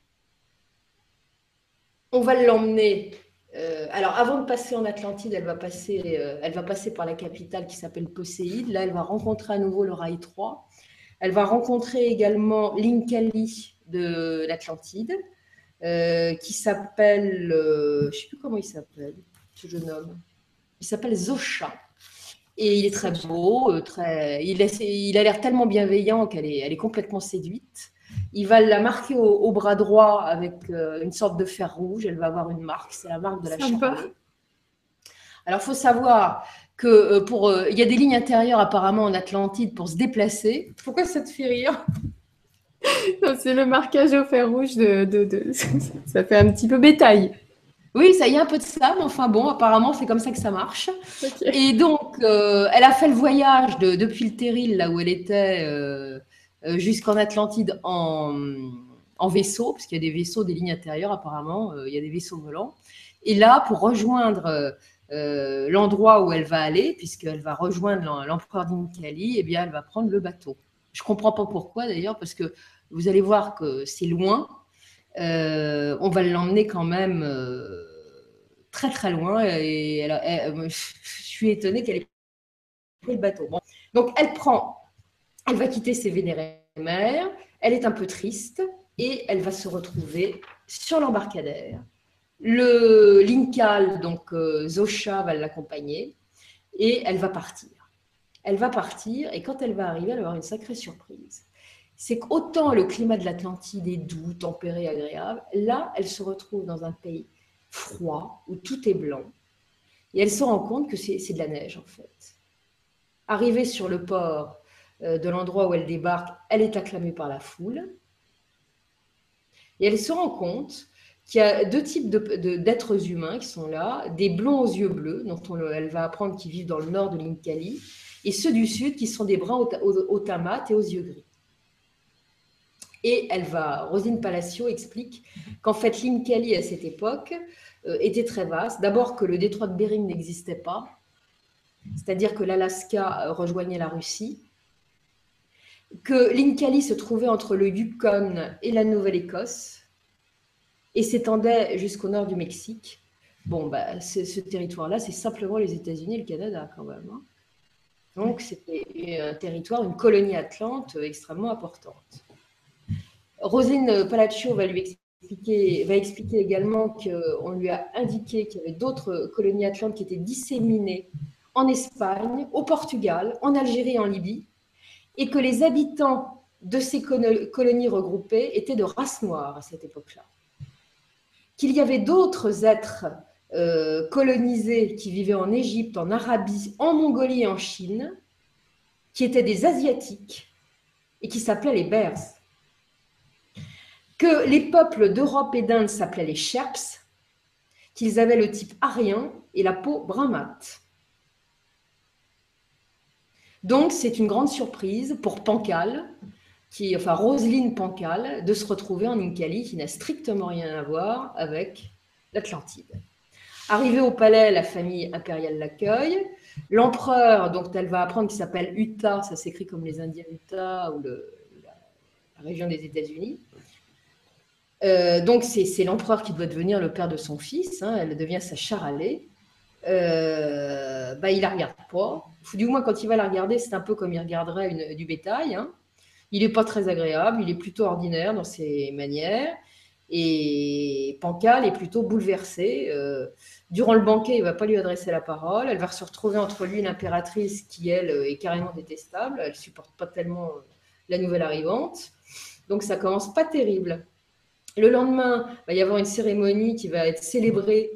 On va l'emmener. Alors, avant de passer en Atlantide, elle va passer par la capitale qui s'appelle Poséide. Là, elle va rencontrer à nouveau le Rail 3. Elle va rencontrer également l'Inkali de l'Atlantide, qui s'appelle, je ne sais plus comment il s'appelle, ce jeune homme. Il s'appelle Zosha. Et il est très beau, il a l'air tellement bienveillant qu'elle est complètement séduite. Il va la marquer au bras droit avec une sorte de fer rouge. Elle va avoir une marque, c'est la marque de la charalée. Alors, il faut savoir que il y a des lignes intérieures apparemment en Atlantide pour se déplacer. Pourquoi ça te fait rire? C'est le marquage au fer rouge ça fait un petit peu bétail. Oui, ça y est, un peu de ça, mais enfin bon, apparemment, c'est comme ça que ça marche. Okay. Et donc, elle a fait le voyage depuis le terril, là où elle était, jusqu'en Atlantide en vaisseau, parce qu'il y a des vaisseaux, des lignes intérieures, apparemment, il y a des vaisseaux volants. Et là, pour rejoindre l'endroit où elle va aller, puisqu'elle va rejoindre l'empereur d'Inkali, eh bien, elle va prendre le bateau. Je ne comprends pas pourquoi, d'ailleurs, parce que vous allez voir que c'est loin. On va l'emmener quand même très très loin, et je suis étonnée qu'elle ait pris le bateau. Bon. Donc elle va quitter ses vénérémères, elle est un peu triste et elle va se retrouver sur l'embarcadère. L'Inkal, donc Zosha, va l'accompagner et elle va partir. Elle va partir, et quand elle va arriver, elle va avoir une sacrée surprise. C'est qu'autant le climat de l'Atlantide est doux, tempéré, agréable, là, elle se retrouve dans un pays froid, où tout est blanc, et elle se rend compte que c'est de la neige, en fait. Arrivée sur le port de l'endroit où elle débarque, elle est acclamée par la foule, et elle se rend compte qu'il y a deux types d'êtres humains qui sont là, des blonds aux yeux bleus, dont elle va apprendre qu'ils vivent dans le nord de l'Inkali, et ceux du sud qui sont des bruns au teint mat et aux yeux gris. Et Roselyne Palacio explique qu'en fait, l'Inkali à cette époque était très vaste. D'abord que le détroit de Bering n'existait pas, c'est-à-dire que l'Alaska rejoignait la Russie, que l'Inkali se trouvait entre le Yukon et la Nouvelle-Écosse et s'étendait jusqu'au nord du Mexique. Bon, bah, ce territoire-là, c'est simplement les États-Unis et le Canada quand même. Hein. Donc, c'était un territoire, une colonie atlante extrêmement importante. Roselyne Palacio va expliquer également qu'on lui a indiqué qu'il y avait d'autres colonies atlantes qui étaient disséminées en Espagne, au Portugal, en Algérie et en Libye, et que les habitants de ces colonies regroupées étaient de race noire à cette époque-là. Qu'il y avait d'autres êtres colonisés qui vivaient en Égypte, en Arabie, en Mongolie et en Chine, qui étaient des Asiatiques et qui s'appelaient les Bears. Que les peuples d'Europe et d'Inde s'appelaient les Sherps, qu'ils avaient le type arien et la peau brun mat. Donc, c'est une grande surprise pour Pancale, Roselyne Pancale, de se retrouver en Inkali qui n'a strictement rien à voir avec l'Atlantide. Arrivée au palais, la famille impériale l'accueille. L'empereur, donc elle va apprendre qu'il s'appelle Utah, ça s'écrit comme les Indiens Utah ou la région des États-Unis. Donc c'est l'empereur qui doit devenir le père de son fils, hein, elle devient sa charalée. Il la regarde pas. Du moins, quand il va la regarder, c'est un peu comme il regarderait du bétail. Hein. Il n'est pas très agréable, il est plutôt ordinaire dans ses manières. Et Pancale est plutôt bouleversée. Durant le banquet, il ne va pas lui adresser la parole. Elle va se retrouver entre lui et l'impératrice qui, elle, est carrément détestable. Elle ne supporte pas tellement la nouvelle arrivante. Donc, ça commence pas terrible. Le lendemain, il va y avoir une cérémonie qui va être célébrée.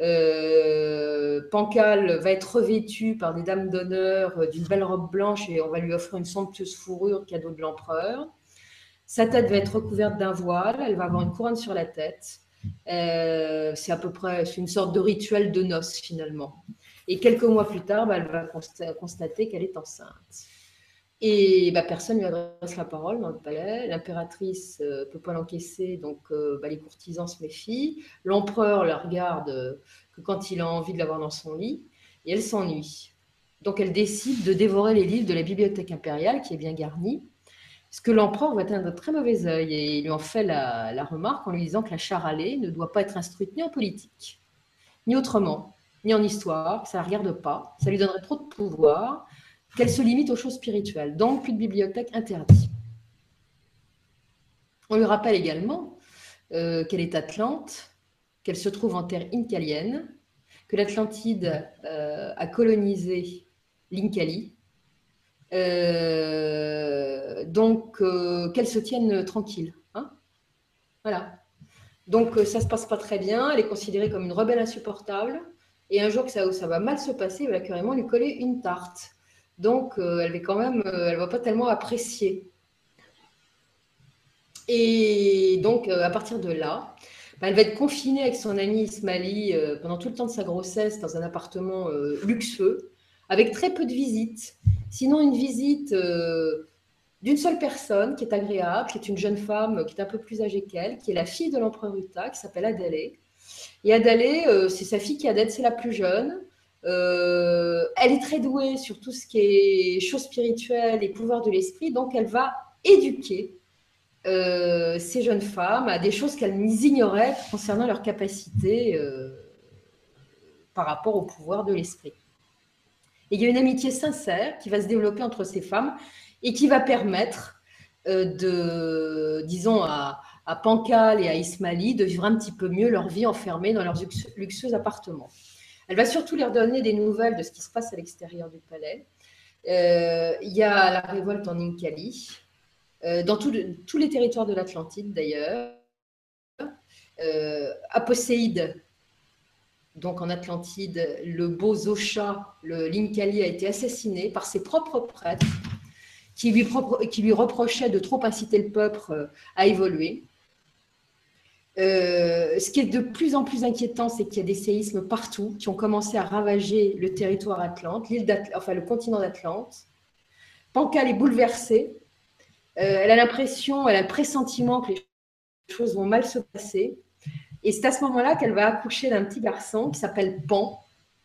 Pancale va être revêtue par des dames d'honneur d'une belle robe blanche et on va lui offrir une somptueuse fourrure, cadeau de l'empereur. Sa tête va être recouverte d'un voile, elle va avoir une couronne sur la tête. C'est à peu près une sorte de rituel de noces finalement. Et quelques mois plus tard, elle va constater qu'elle est enceinte. Et personne ne lui adresse la parole dans le palais. L'impératrice ne peut pas l'encaisser, donc les courtisans se méfient. L'empereur la regarde que quand il a envie de l'avoir dans son lit, et elle s'ennuie. Donc elle décide de dévorer les livres de la bibliothèque impériale, qui est bien garnie, ce que l'empereur voit d'un très mauvais œil, et il lui en fait la remarque en lui disant que la charalée ne doit pas être instruite ni en politique, ni autrement, ni en histoire, que ça ne la regarde pas, ça lui donnerait trop de pouvoir, qu'elle se limite aux choses spirituelles. Donc, plus de bibliothèque interdite. On lui rappelle également qu'elle est atlante, qu'elle se trouve en terre inkalienne, que l'Atlantide a colonisé l'Inkali, donc qu'elle se tienne tranquille. Hein, voilà. Donc, ça ne se passe pas très bien, elle est considérée comme une rebelle insupportable, et un jour que ça va mal se passer, il va carrément lui coller une tarte. Donc, elle ne va pas tellement apprécier. Et donc, à partir de là, elle va être confinée avec son ami Ismaili pendant tout le temps de sa grossesse dans un appartement luxueux, avec très peu de visites. Sinon, une visite d'une seule personne qui est agréable, qui est une jeune femme qui est un peu plus âgée qu'elle, qui est la fille de l'empereur Utah, qui s'appelle Adalé. Et Adalé, c'est sa fille cadette, c'est la plus jeune. Elle est très douée sur tout ce qui est choses spirituelles et pouvoirs de l'esprit, donc elle va éduquer ces jeunes femmes à des choses qu'elles ignoraient concernant leur capacité par rapport au pouvoir de l'esprit. Et il y a une amitié sincère qui va se développer entre ces femmes et qui va permettre disons, à Pancale et à Ismaili de vivre un petit peu mieux leur vie enfermée dans leurs luxueux appartements. Elle va surtout leur donner des nouvelles de ce qui se passe à l'extérieur du palais. Il y a la révolte en Inkali, dans tous les territoires de l'Atlantide d'ailleurs. Apocéide, donc en Atlantide, le beau Zosha, l'Inkali, a été assassiné par ses propres prêtres qui lui reprochaient de trop inciter le peuple à évoluer. Ce qui est de plus en plus inquiétant, c'est qu'il y a des séismes partout qui ont commencé à ravager le territoire atlante, enfin le continent d'Atlante. Pancale est bouleversée. Elle a l'impression, elle a le pressentiment que les choses vont mal se passer. Et c'est à ce moment-là qu'elle va accoucher d'un petit garçon qui s'appelle Pan.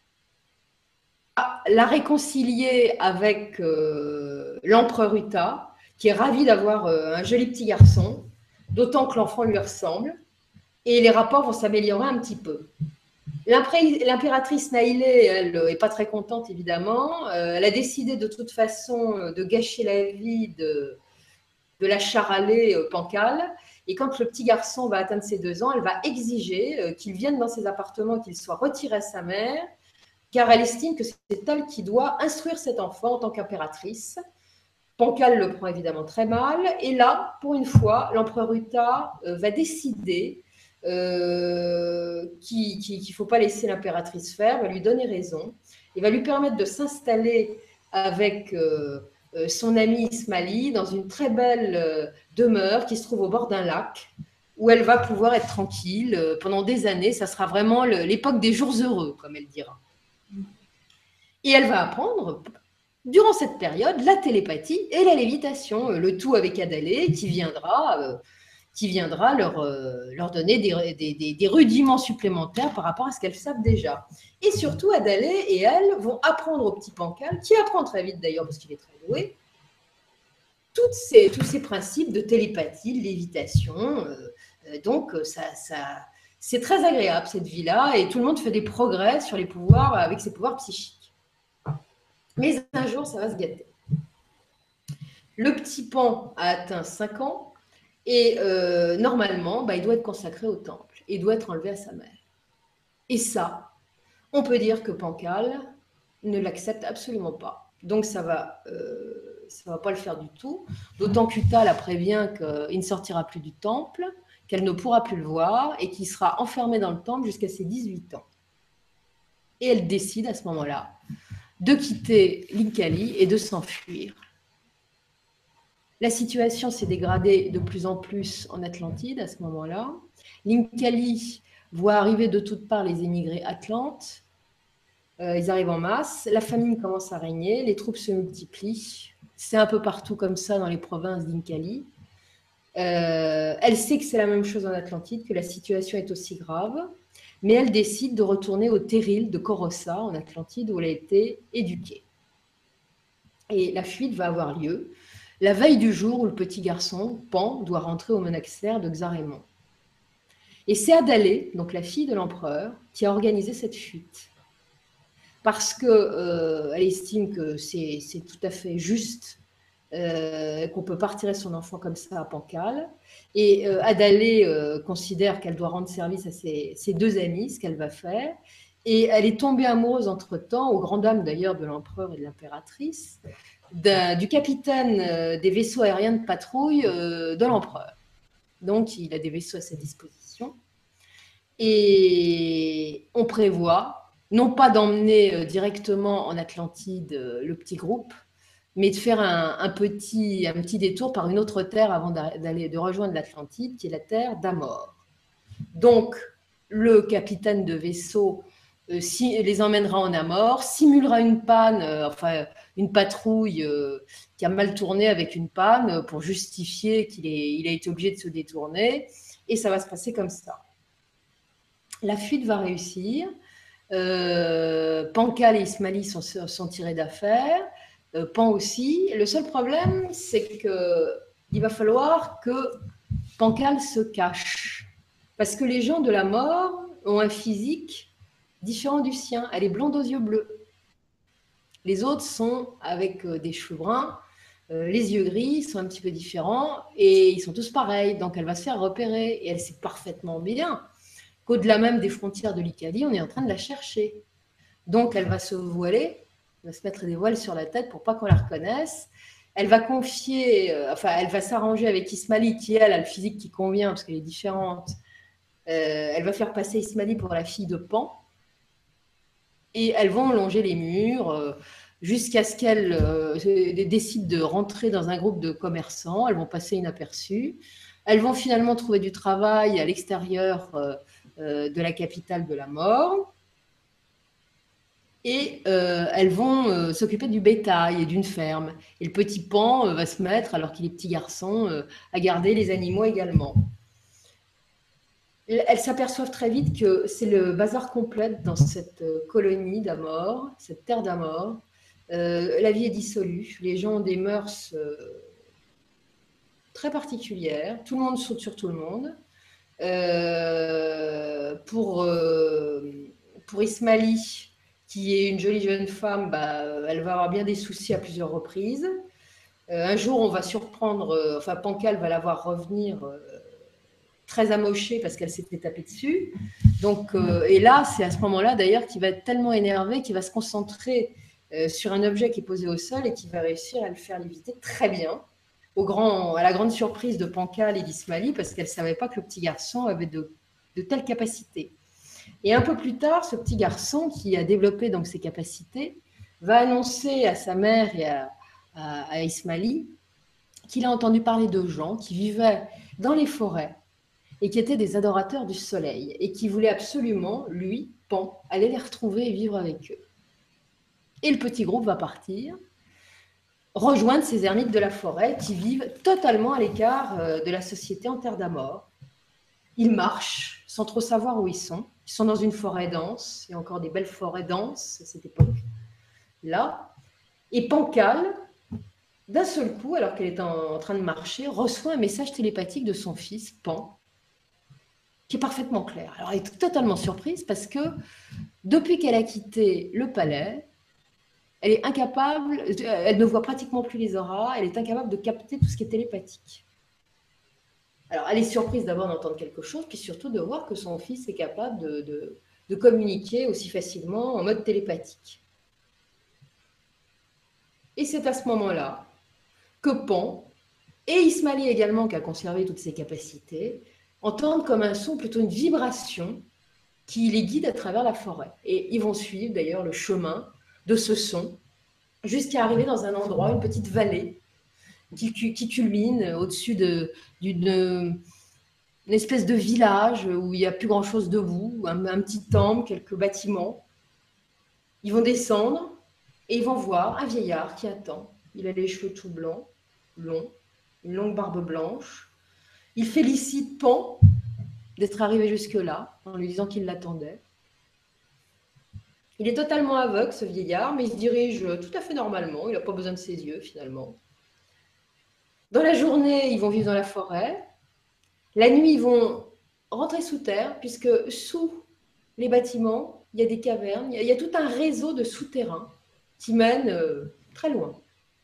La réconcilier avec l'empereur Uta, qui est ravi d'avoir un joli petit garçon, d'autant que l'enfant lui ressemble. Et les rapports vont s'améliorer un petit peu. L'impératrice Naïlé, elle n'est pas très contente, évidemment. Elle a décidé de toute façon de gâcher la vie de la charalée Pancale. Et quand le petit garçon va atteindre ses 2 ans, elle va exiger qu'il vienne dans ses appartements, qu'il soit retiré à sa mère, car elle estime que c'est elle qui doit instruire cet enfant en tant qu'impératrice. Pancale le prend évidemment très mal. Et là, pour une fois, l'empereur Uta va décider qu'il ne faut pas laisser l'impératrice faire, va lui donner raison, et va lui permettre de s'installer avec son ami Ismaili dans une très belle demeure qui se trouve au bord d'un lac, où elle va pouvoir être tranquille pendant des années. Ça sera vraiment l'époque des jours heureux, comme elle dira. Et elle va apprendre, durant cette période, la télépathie et la lévitation, le tout avec Adalé, qui viendra leur donner des rudiments supplémentaires par rapport à ce qu'elles savent déjà. Et surtout, Adalé et elle vont apprendre au petit Pancale, qui apprend très vite d'ailleurs parce qu'il est très doué, tous ces principes de télépathie, de lévitation. Donc, c'est très agréable cette vie-là, et tout le monde fait des progrès sur les pouvoirs, avec ses pouvoirs psychiques. Mais un jour, ça va se gâter. Le petit Pan a atteint 5 ans, et normalement, il doit être consacré au temple, et doit être enlevé à sa mère. Et ça, on peut dire que Pancale ne l'accepte absolument pas. Donc ça va pas le faire du tout, d'autant qu'Uta la prévient qu'il ne sortira plus du temple, qu'elle ne pourra plus le voir, et qu'il sera enfermé dans le temple jusqu'à ses 18 ans. Et elle décide à ce moment-là de quitter l'Inkali et de s'enfuir. La situation s'est dégradée de plus en plus en Atlantide à ce moment-là. L'Inkali voit arriver de toutes parts les émigrés atlantes. Ils arrivent en masse. La famine commence à régner. Les troupes se multiplient. C'est un peu partout comme ça dans les provinces d'Inkali. Elle sait que c'est la même chose en Atlantide, que la situation est aussi grave. Mais elle décide de retourner au terril de Korossa, en Atlantide, où elle a été éduquée. Et la fuite va avoir lieu la veille du jour où le petit garçon, Pan, doit rentrer au monastère de Xarémon. Et c'est Adalé, donc la fille de l'empereur, qui a organisé cette fuite. Parce qu'elle estime que c'est tout à fait juste qu'on peut pas retirer son enfant comme ça à Pancale. Et Adalé considère qu'elle doit rendre service à ses 2 amis, ce qu'elle va faire. Et elle est tombée amoureuse entre-temps, aux grandes dames d'ailleurs de l'empereur et de l'impératrice, du capitaine des vaisseaux aériens de patrouille de l'empereur. Donc, il a des vaisseaux à sa disposition. Et on prévoit, non pas d'emmener directement en Atlantide le petit groupe, mais de faire un petit détour par une autre terre avant de rejoindre l'Atlantide, qui est la terre d'Amor. Donc, le capitaine de vaisseau les emmènera en Amor, simulera une panne, une patrouille qui a mal tourné avec une panne pour justifier qu'il a été obligé de se détourner, et ça va se passer comme ça. La fuite va réussir. Pancale et Ismaili sont tirés d'affaire. Pan aussi. Le seul problème, c'est qu'il va falloir que Pancale se cache. Parce que les gens de la mort ont un physique différent du sien. Elle est blonde aux yeux bleus. Les autres sont avec des cheveux bruns, les yeux gris, sont un petit peu différents, et ils sont tous pareils. Donc elle va se faire repérer, et elle sait parfaitement bien qu'au-delà même des frontières de l'Icali, on est en train de la chercher. Donc elle va se voiler, elle va se mettre des voiles sur la tête pour pas qu'on la reconnaisse. Elle va elle va s'arranger avec Ismaili, qui elle a le physique qui convient parce qu'elle est différente. Elle va faire passer Ismaili pour la fille de Pan, et elles vont longer les murs jusqu'à ce qu'elles décident de rentrer dans un groupe de commerçants. Elles vont passer inaperçues. Elles vont finalement trouver du travail à l'extérieur de la capitale de la mort. Et elles vont s'occuper du bétail et d'une ferme. Et le petit Pan va se mettre, alors qu'il est petit garçon, à garder les animaux également. Elles s'aperçoivent très vite que c'est le bazar complet dans cette colonie d'Amor, cette terre d'Amor. La vie est dissolue, les gens ont des mœurs très particulières, tout le monde saute sur tout le monde. Pour Ismaili, qui est une jolie jeune femme, elle va avoir bien des soucis à plusieurs reprises. Un jour, on va surprendre, Pancale va la voir revenir très amochée parce qu'elle s'était tapée dessus. Donc, et là, c'est à ce moment-là d'ailleurs qu'il va être tellement énervé qu'il va se concentrer sur un objet qui est posé au sol et qui va réussir à le faire léviter très bien, à la grande surprise de Pancale et d'Ismaili, parce qu'elle ne savait pas que le petit garçon avait de telles capacités. Et un peu plus tard, ce petit garçon qui a développé donc ses capacités va annoncer à sa mère et à Ismaili qu'il a entendu parler de gens qui vivaient dans les forêts et qui étaient des adorateurs du soleil et qui voulaient absolument, lui, Pan, aller les retrouver et vivre avec eux. Et le petit groupe va partir, rejoindre ces ermites de la forêt qui vivent totalement à l'écart de la société en terre d'Amor. Ils marchent sans trop savoir où ils sont. Ils sont dans une forêt dense. Il y a encore des belles forêts denses à cette époque-là. Et Pancale, d'un seul coup, alors qu'elle est en train de marcher, reçoit un message télépathique de son fils, Pan, qui est parfaitement clair. Alors elle est totalement surprise parce que depuis qu'elle a quitté le palais, elle est incapable, elle ne voit pratiquement plus les auras, elle est incapable de capter tout ce qui est télépathique. Alors, elle est surprise d'abord d'entendre quelque chose, puis surtout de voir que son fils est capable de communiquer aussi facilement en mode télépathique. Et c'est à ce moment-là que Pan, et Ismaili également, qui a conservé toutes ses capacités, entendent comme un son, plutôt une vibration, qui les guide à travers la forêt. Et ils vont suivre d'ailleurs le chemin de ce son, jusqu'à arriver dans un endroit, une petite vallée, qui culmine au-dessus d'une espèce de village où il n'y a plus grand-chose debout, un petit temple, quelques bâtiments. Ils vont descendre et ils vont voir un vieillard qui attend. Il a les cheveux tout blancs, longs, une longue barbe blanche. Il félicite Pan d'être arrivé jusque-là en lui disant qu'il l'attendait. Il est totalement aveugle, ce vieillard, mais il se dirige tout à fait normalement. Il n'a pas besoin de ses yeux, finalement. Dans la journée, ils vont vivre dans la forêt. La nuit, ils vont rentrer sous terre, puisque sous les bâtiments, il y a des cavernes, il y a tout un réseau de souterrains qui mènent très loin.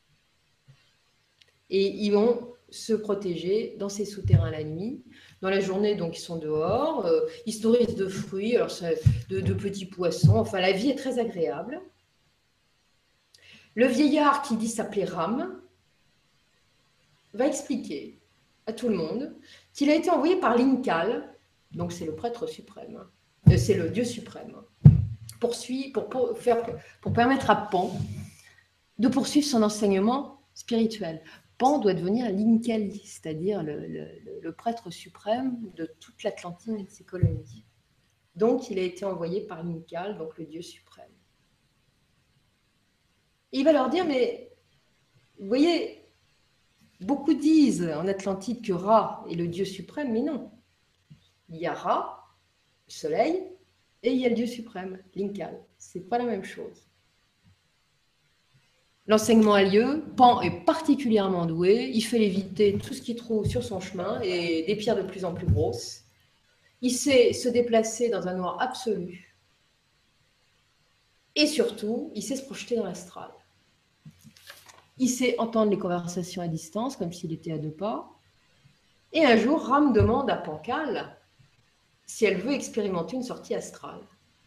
Et ils vont se protéger dans ces souterrains la nuit. Dans la journée, donc, ils sont dehors, ils se nourrissent de fruits, alors, de petits poissons. Enfin, la vie est très agréable. Le vieillard qui dit s'appeler Ram va expliquer à tout le monde qu'il a été envoyé par l'Inkal, donc c'est le prêtre suprême, c'est le dieu suprême, pour permettre à Pan de poursuivre son enseignement spirituel. Pan doit devenir l'Inkali, c'est-à-dire le prêtre suprême de toute l'Atlantide et de ses colonies. Donc, il a été envoyé par l'Inkal, donc le dieu suprême. Et il va leur dire, mais vous voyez, beaucoup disent en Atlantide que Ra est le dieu suprême, mais non. Il y a Ra, le soleil, et il y a le dieu suprême, l'Inkal. C'est pas la même chose. L'enseignement a lieu, Pan est particulièrement doué, il fait léviter tout ce qu'il trouve sur son chemin et des pierres de plus en plus grosses. Il sait se déplacer dans un noir absolu. Et surtout, il sait se projeter dans l'astral. Il sait entendre les conversations à distance, comme s'il était à 2 pas. Et un jour, Ram demande à Pancale si elle veut expérimenter une sortie astrale.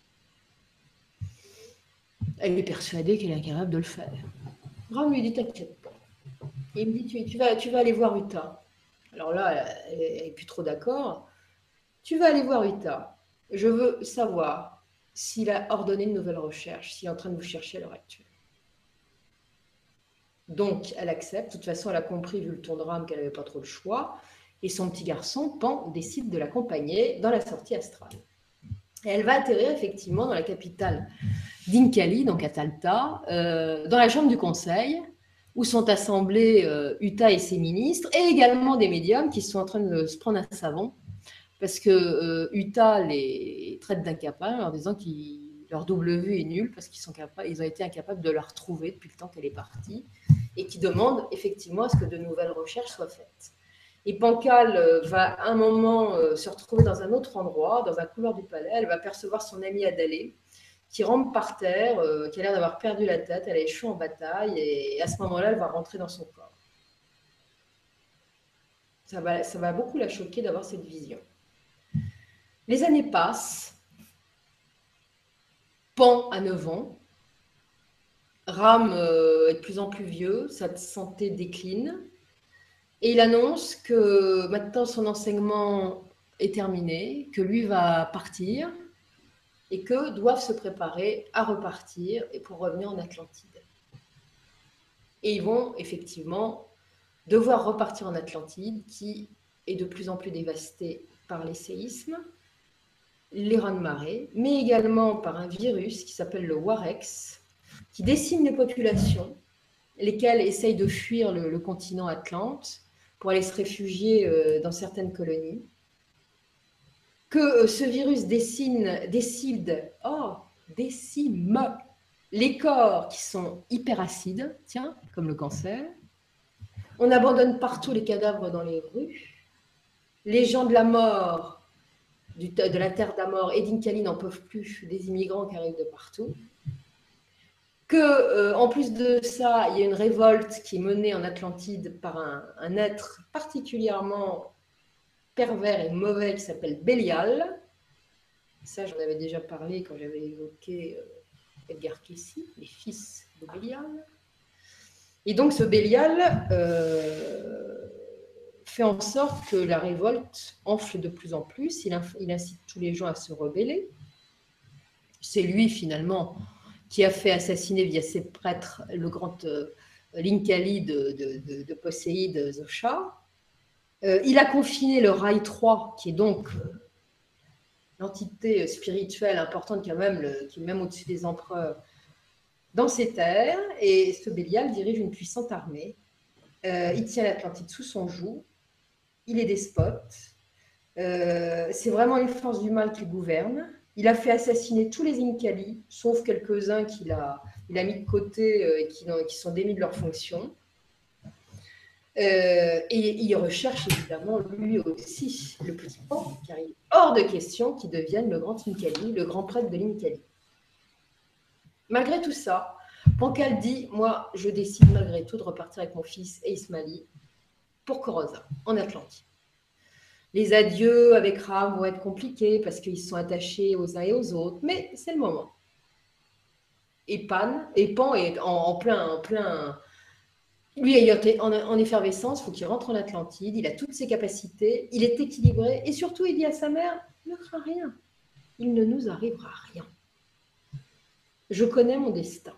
Elle est persuadée qu'elle est incapable de le faire. Ram lui dit, t'inquiète pas. Et il me dit, tu vas aller voir Uta. Alors là, elle n'est plus trop d'accord. Tu vas aller voir Uta. Je veux savoir s'il a ordonné une nouvelle recherche, s'il est en train de vous chercher à l'heure actuelle. Donc, elle accepte. De toute façon, elle a compris, vu le ton de Ram, qu'elle n'avait pas trop le choix. Et son petit garçon, Pan, décide de l'accompagner dans la sortie astrale. Et elle va atterrir effectivement dans la capitale d'Inkali, donc à Talta, dans la chambre du conseil, où sont assemblés Uta et ses ministres, et également des médiums qui sont en train de se prendre un savon, parce que Uta les traite d'incapables en disant que leur double vue est nulle, parce ils ont été incapables de la retrouver depuis le temps qu'elle est partie, et qui demandent effectivement à ce que de nouvelles recherches soient faites. Et Pancale va à un moment se retrouver dans un autre endroit, dans un couloir du palais. Elle va percevoir son amie Adalé, qui rampe par terre, qui a l'air d'avoir perdu la tête. Elle a échoué en bataille, et à ce moment-là, elle va rentrer dans son corps. Ça va beaucoup la choquer d'avoir cette vision. Les années passent. Pan a 9 ans. Ram est de plus en plus vieux. Sa santé décline. Et il annonce que maintenant son enseignement est terminé, que lui va partir et que doivent se préparer à repartir et pour revenir en Atlantide. Et ils vont effectivement devoir repartir en Atlantide, qui est de plus en plus dévastée par les séismes, les raz-de-marée, mais également par un virus qui s'appelle le Warex, qui décime les populations, lesquelles essayent de fuir le continent Atlante pour aller se réfugier dans certaines colonies, que ce virus décime les corps qui sont hyperacides, tiens, comme le cancer. On abandonne partout les cadavres dans les rues. Les gens de la mort, de la terre d'Amor et d'Inkali n'en peuvent plus des immigrants qui arrivent de partout. En plus de ça, il y a une révolte qui est menée en Atlantide par un être particulièrement pervers et mauvais qui s'appelle Bélial. Ça, j'en avais déjà parlé quand j'avais évoqué Edgar Cayce, les fils de Bélial. Et donc, ce Bélial fait en sorte que la révolte enfle de plus en plus. Il incite tous les gens à se rebeller. C'est lui, finalement, qui a fait assassiner via ses prêtres le grand l'Inkali de Poséide Zosha. Il a confiné le Rail 3, qui est donc l'entité spirituelle importante qui est même au-dessus des empereurs, dans ses terres. Et ce Bélial dirige une puissante armée. Il tient l'Atlantide sous son joug. Il est despote. C'est vraiment une force du mal qui gouverne. Il a fait assassiner tous les Inkali, sauf quelques-uns qu'il a mis de côté et qui sont démis de leurs fonctions. Et il recherche évidemment lui aussi le petit Pan, car il est hors de question qu'il devienne le grand Inkali, le grand prêtre de l'Inkali. Malgré tout ça, Pancale dit « Moi, je décide malgré tout de repartir avec mon fils et Ismali pour Korosa, en Atlantide. » Les adieux avec Ram vont être compliqués parce qu'ils sont attachés aux uns et aux autres, mais c'est le moment. Et Pan est en plein. Lui, il est en effervescence, il faut qu'il rentre en Atlantide, il a toutes ses capacités, il est équilibré, et surtout, il dit à sa mère, ne crains rien, il ne nous arrivera rien. Je connais mon destin.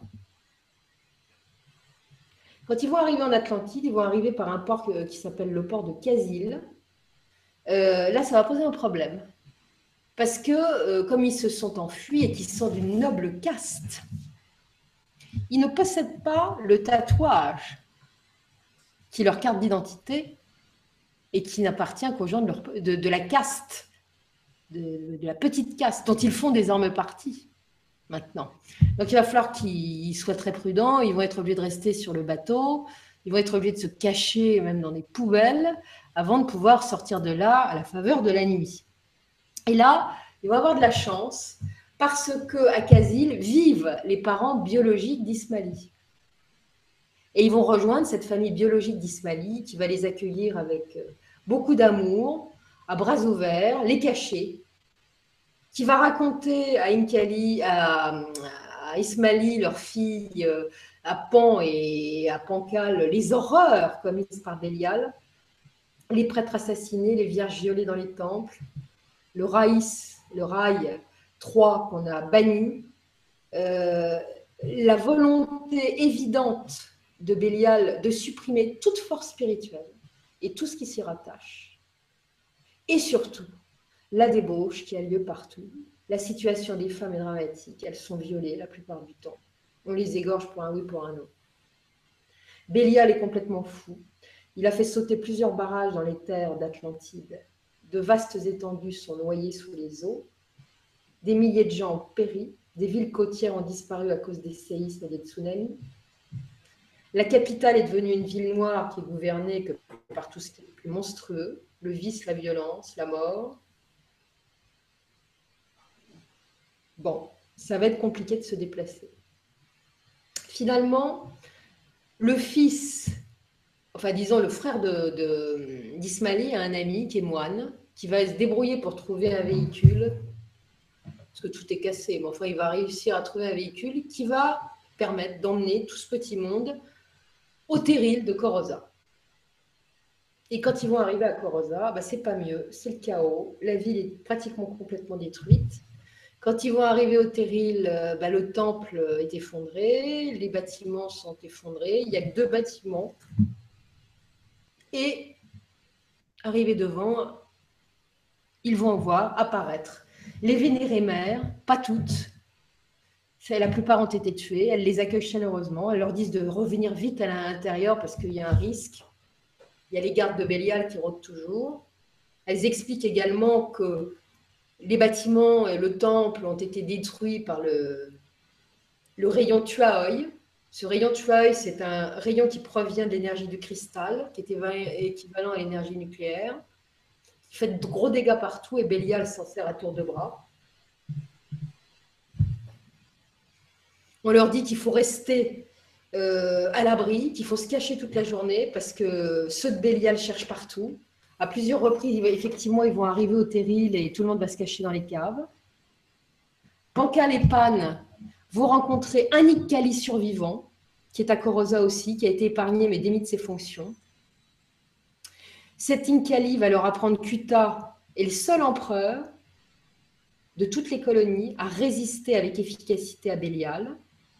Quand ils vont arriver en Atlantide, ils vont arriver par un port qui s'appelle le port de Casil. Là, ça va poser un problème. Parce que, comme ils se sont enfuis et qu'ils sont d'une noble caste, ils ne possèdent pas le tatouage qui est leur carte d'identité et qui n'appartient qu'aux gens de la caste, de la petite caste, dont ils font désormais partie maintenant. Donc, il va falloir qu'ils soient très prudents. Ils vont être obligés de rester sur le bateau. Ils vont être obligés de se cacher même dans des poubelles avant de pouvoir sortir de là à la faveur de la nuit. Et là, ils vont avoir de la chance parce qu'à Casil vivent les parents biologiques d'Ismali. Et ils vont rejoindre cette famille biologique d'Ismali qui va les accueillir avec beaucoup d'amour, à bras ouverts, les cacher, qui va raconter à Inkali, à Ismali, leur fille, à Pan et à Pancale, les horreurs commises par Bélial, les prêtres assassinés, les vierges violées dans les temples, le rail 3 qu'on a banni, la volonté évidente de Bélial de supprimer toute force spirituelle et tout ce qui s'y rattache. Et surtout, la débauche qui a lieu partout. La situation des femmes est dramatique. Elles sont violées la plupart du temps. On les égorge pour un oui, pour un non. Bélial est complètement fou. Il a fait sauter plusieurs barrages dans les terres d'Atlantide. De vastes étendues sont noyées sous les eaux. Des milliers de gens ont péri. Des villes côtières ont disparu à cause des séismes et des tsunamis. La capitale est devenue une ville noire qui est gouvernée que par tout ce qui est le plus monstrueux, le vice, la violence, la mort. Bon, ça va être compliqué de se déplacer. Finalement, le fils, enfin disons le frère d'Ismaïl a un ami qui est moine, qui va se débrouiller pour trouver un véhicule, parce que tout est cassé, mais enfin il va réussir à trouver un véhicule qui va permettre d'emmener tout ce petit monde au terril de Coroza. Et quand ils vont arriver à Coroza, bah, c'est pas mieux, c'est le chaos, la ville est pratiquement complètement détruite. Quand ils vont arriver au terril, bah, le temple est effondré, les bâtiments sont effondrés, il n'y a que 2 bâtiments. Et arrivés devant, ils vont voir apparaître les vénérées mères, pas toutes. La plupart ont été tuées, elles les accueillent chaleureusement, elles leur disent de revenir vite à l'intérieur parce qu'il y a un risque. Il y a les gardes de Bélial qui rôdent toujours. Elles expliquent également que les bâtiments et le temple ont été détruits par le rayon Tuaoy. Ce rayon Tuaoy, c'est un rayon qui provient de l'énergie du cristal, qui est équivalent à l'énergie nucléaire. Il fait de gros dégâts partout et Bélial s'en sert à tour de bras. On leur dit qu'il faut rester à l'abri, qu'il faut se cacher toute la journée parce que ceux de Bélial cherchent partout. À plusieurs reprises, effectivement, ils vont arriver au terril et tout le monde va se cacher dans les caves. Pancale et Pan vont rencontrer un Icali survivant, qui est à Coroza aussi, qui a été épargné mais démis de ses fonctions. Cet Incali va leur apprendre qu'Uta est le seul empereur de toutes les colonies à résister avec efficacité à Bélial,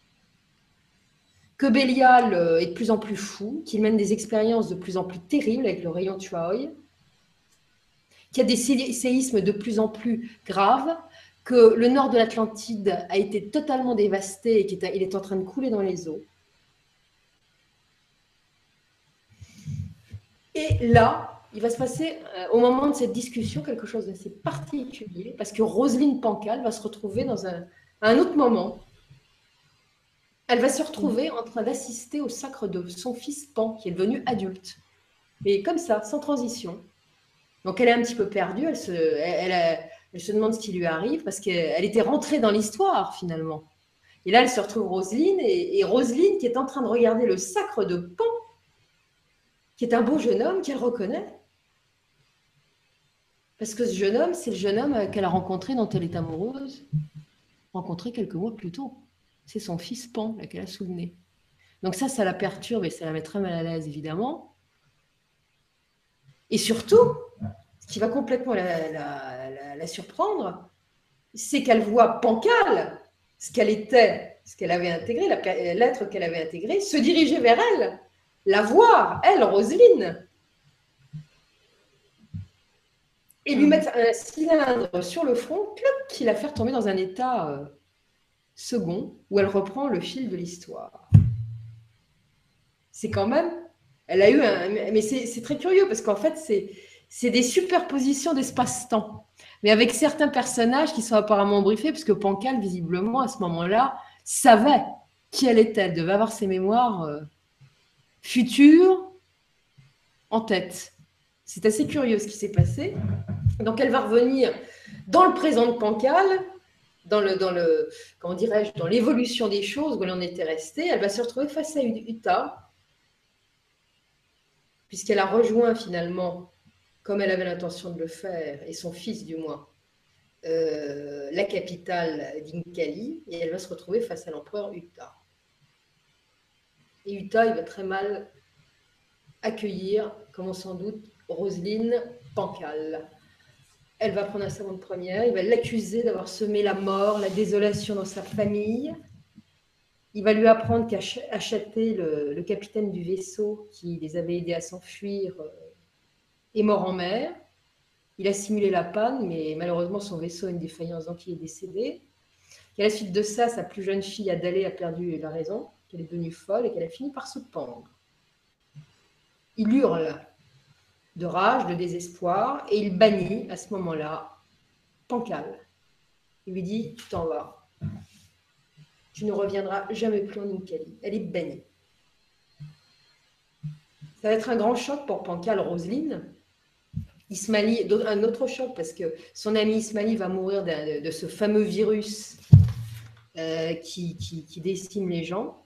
que Bélial est de plus en plus fou, qu'il mène des expériences de plus en plus terribles avec le rayon Tuaoy, qu'il y a des séismes de plus en plus graves, que le nord de l'Atlantide a été totalement dévasté et qu'il est en train de couler dans les eaux. Et là, il va se passer, au moment de cette discussion, quelque chose d'assez particulier, parce que Roselyne Pancale va se retrouver dans un autre moment. Elle va se retrouver en train d'assister au sacre de son fils Pan, qui est devenu adulte. Et comme ça, sans transition. Donc elle est un petit peu perdue, elle se demande ce qui lui arrive, parce qu'elle était rentrée dans l'histoire, finalement. Et là, elle se retrouve Roselyne, et Roselyne qui est en train de regarder le sacre de Pan, qui est un beau jeune homme qu'elle reconnaît. Parce que ce jeune homme, c'est le jeune homme qu'elle a rencontré, dont elle est amoureuse, rencontré quelques mois plus tôt. C'est son fils Pan, qu'elle a souvenu. Donc ça la perturbe et ça la met très mal à l'aise, évidemment. Et surtout, ce qui va complètement la surprendre, c'est qu'elle voit Pancale, ce qu'elle était, ce qu'elle avait intégré, l'être qu'elle avait intégré, se diriger vers elle, la voir, elle, Roselyne, et lui mettre un cylindre sur le front, qui la fait tomber dans un état second, où elle reprend le fil de l'histoire. C'est quand même, elle a eu mais c'est très curieux, parce qu'en fait, c'est des superpositions d'espace-temps, mais avec certains personnages qui sont apparemment briefés, parce que Pancale, visiblement, à ce moment-là, savait qui elle était. Elle devait avoir ses mémoires futures en tête. C'est assez curieux ce qui s'est passé. Donc, elle va revenir dans le présent de Pancale, dans l'évolution des choses où elle en était restée. Elle va se retrouver face à Uta, puisqu'elle a rejoint finalement, comme elle avait l'intention de le faire, et son fils du moins, la capitale d'Inkali, et elle va se retrouver face à l'empereur Uta. Et Uta, il va très mal accueillir, comme sans doute, Roselyne Pancale. Elle va prendre un serment de première, il va l'accuser d'avoir semé la mort, la désolation dans sa famille. Il va lui apprendre qu'Achaté, le capitaine du vaisseau qui les avait aidés à s'enfuir, est mort en mer. Il a simulé la panne, mais malheureusement, son vaisseau a une défaillance, donc il est décédé. Et à la suite de ça, sa plus jeune fille, Adalé, a perdu la raison, qu'elle est devenue folle et qu'elle a fini par se pendre. Il hurle de rage, de désespoir, et il bannit à ce moment-là Pancal. Il lui dit, tu t'en vas. Tu ne reviendras jamais plus en Inkali. Elle est bannie. Ça va être un grand choc pour Pancal, Roselyne. Ismaili, un autre choc parce que son ami Ismaili va mourir de ce fameux virus qui décime les gens.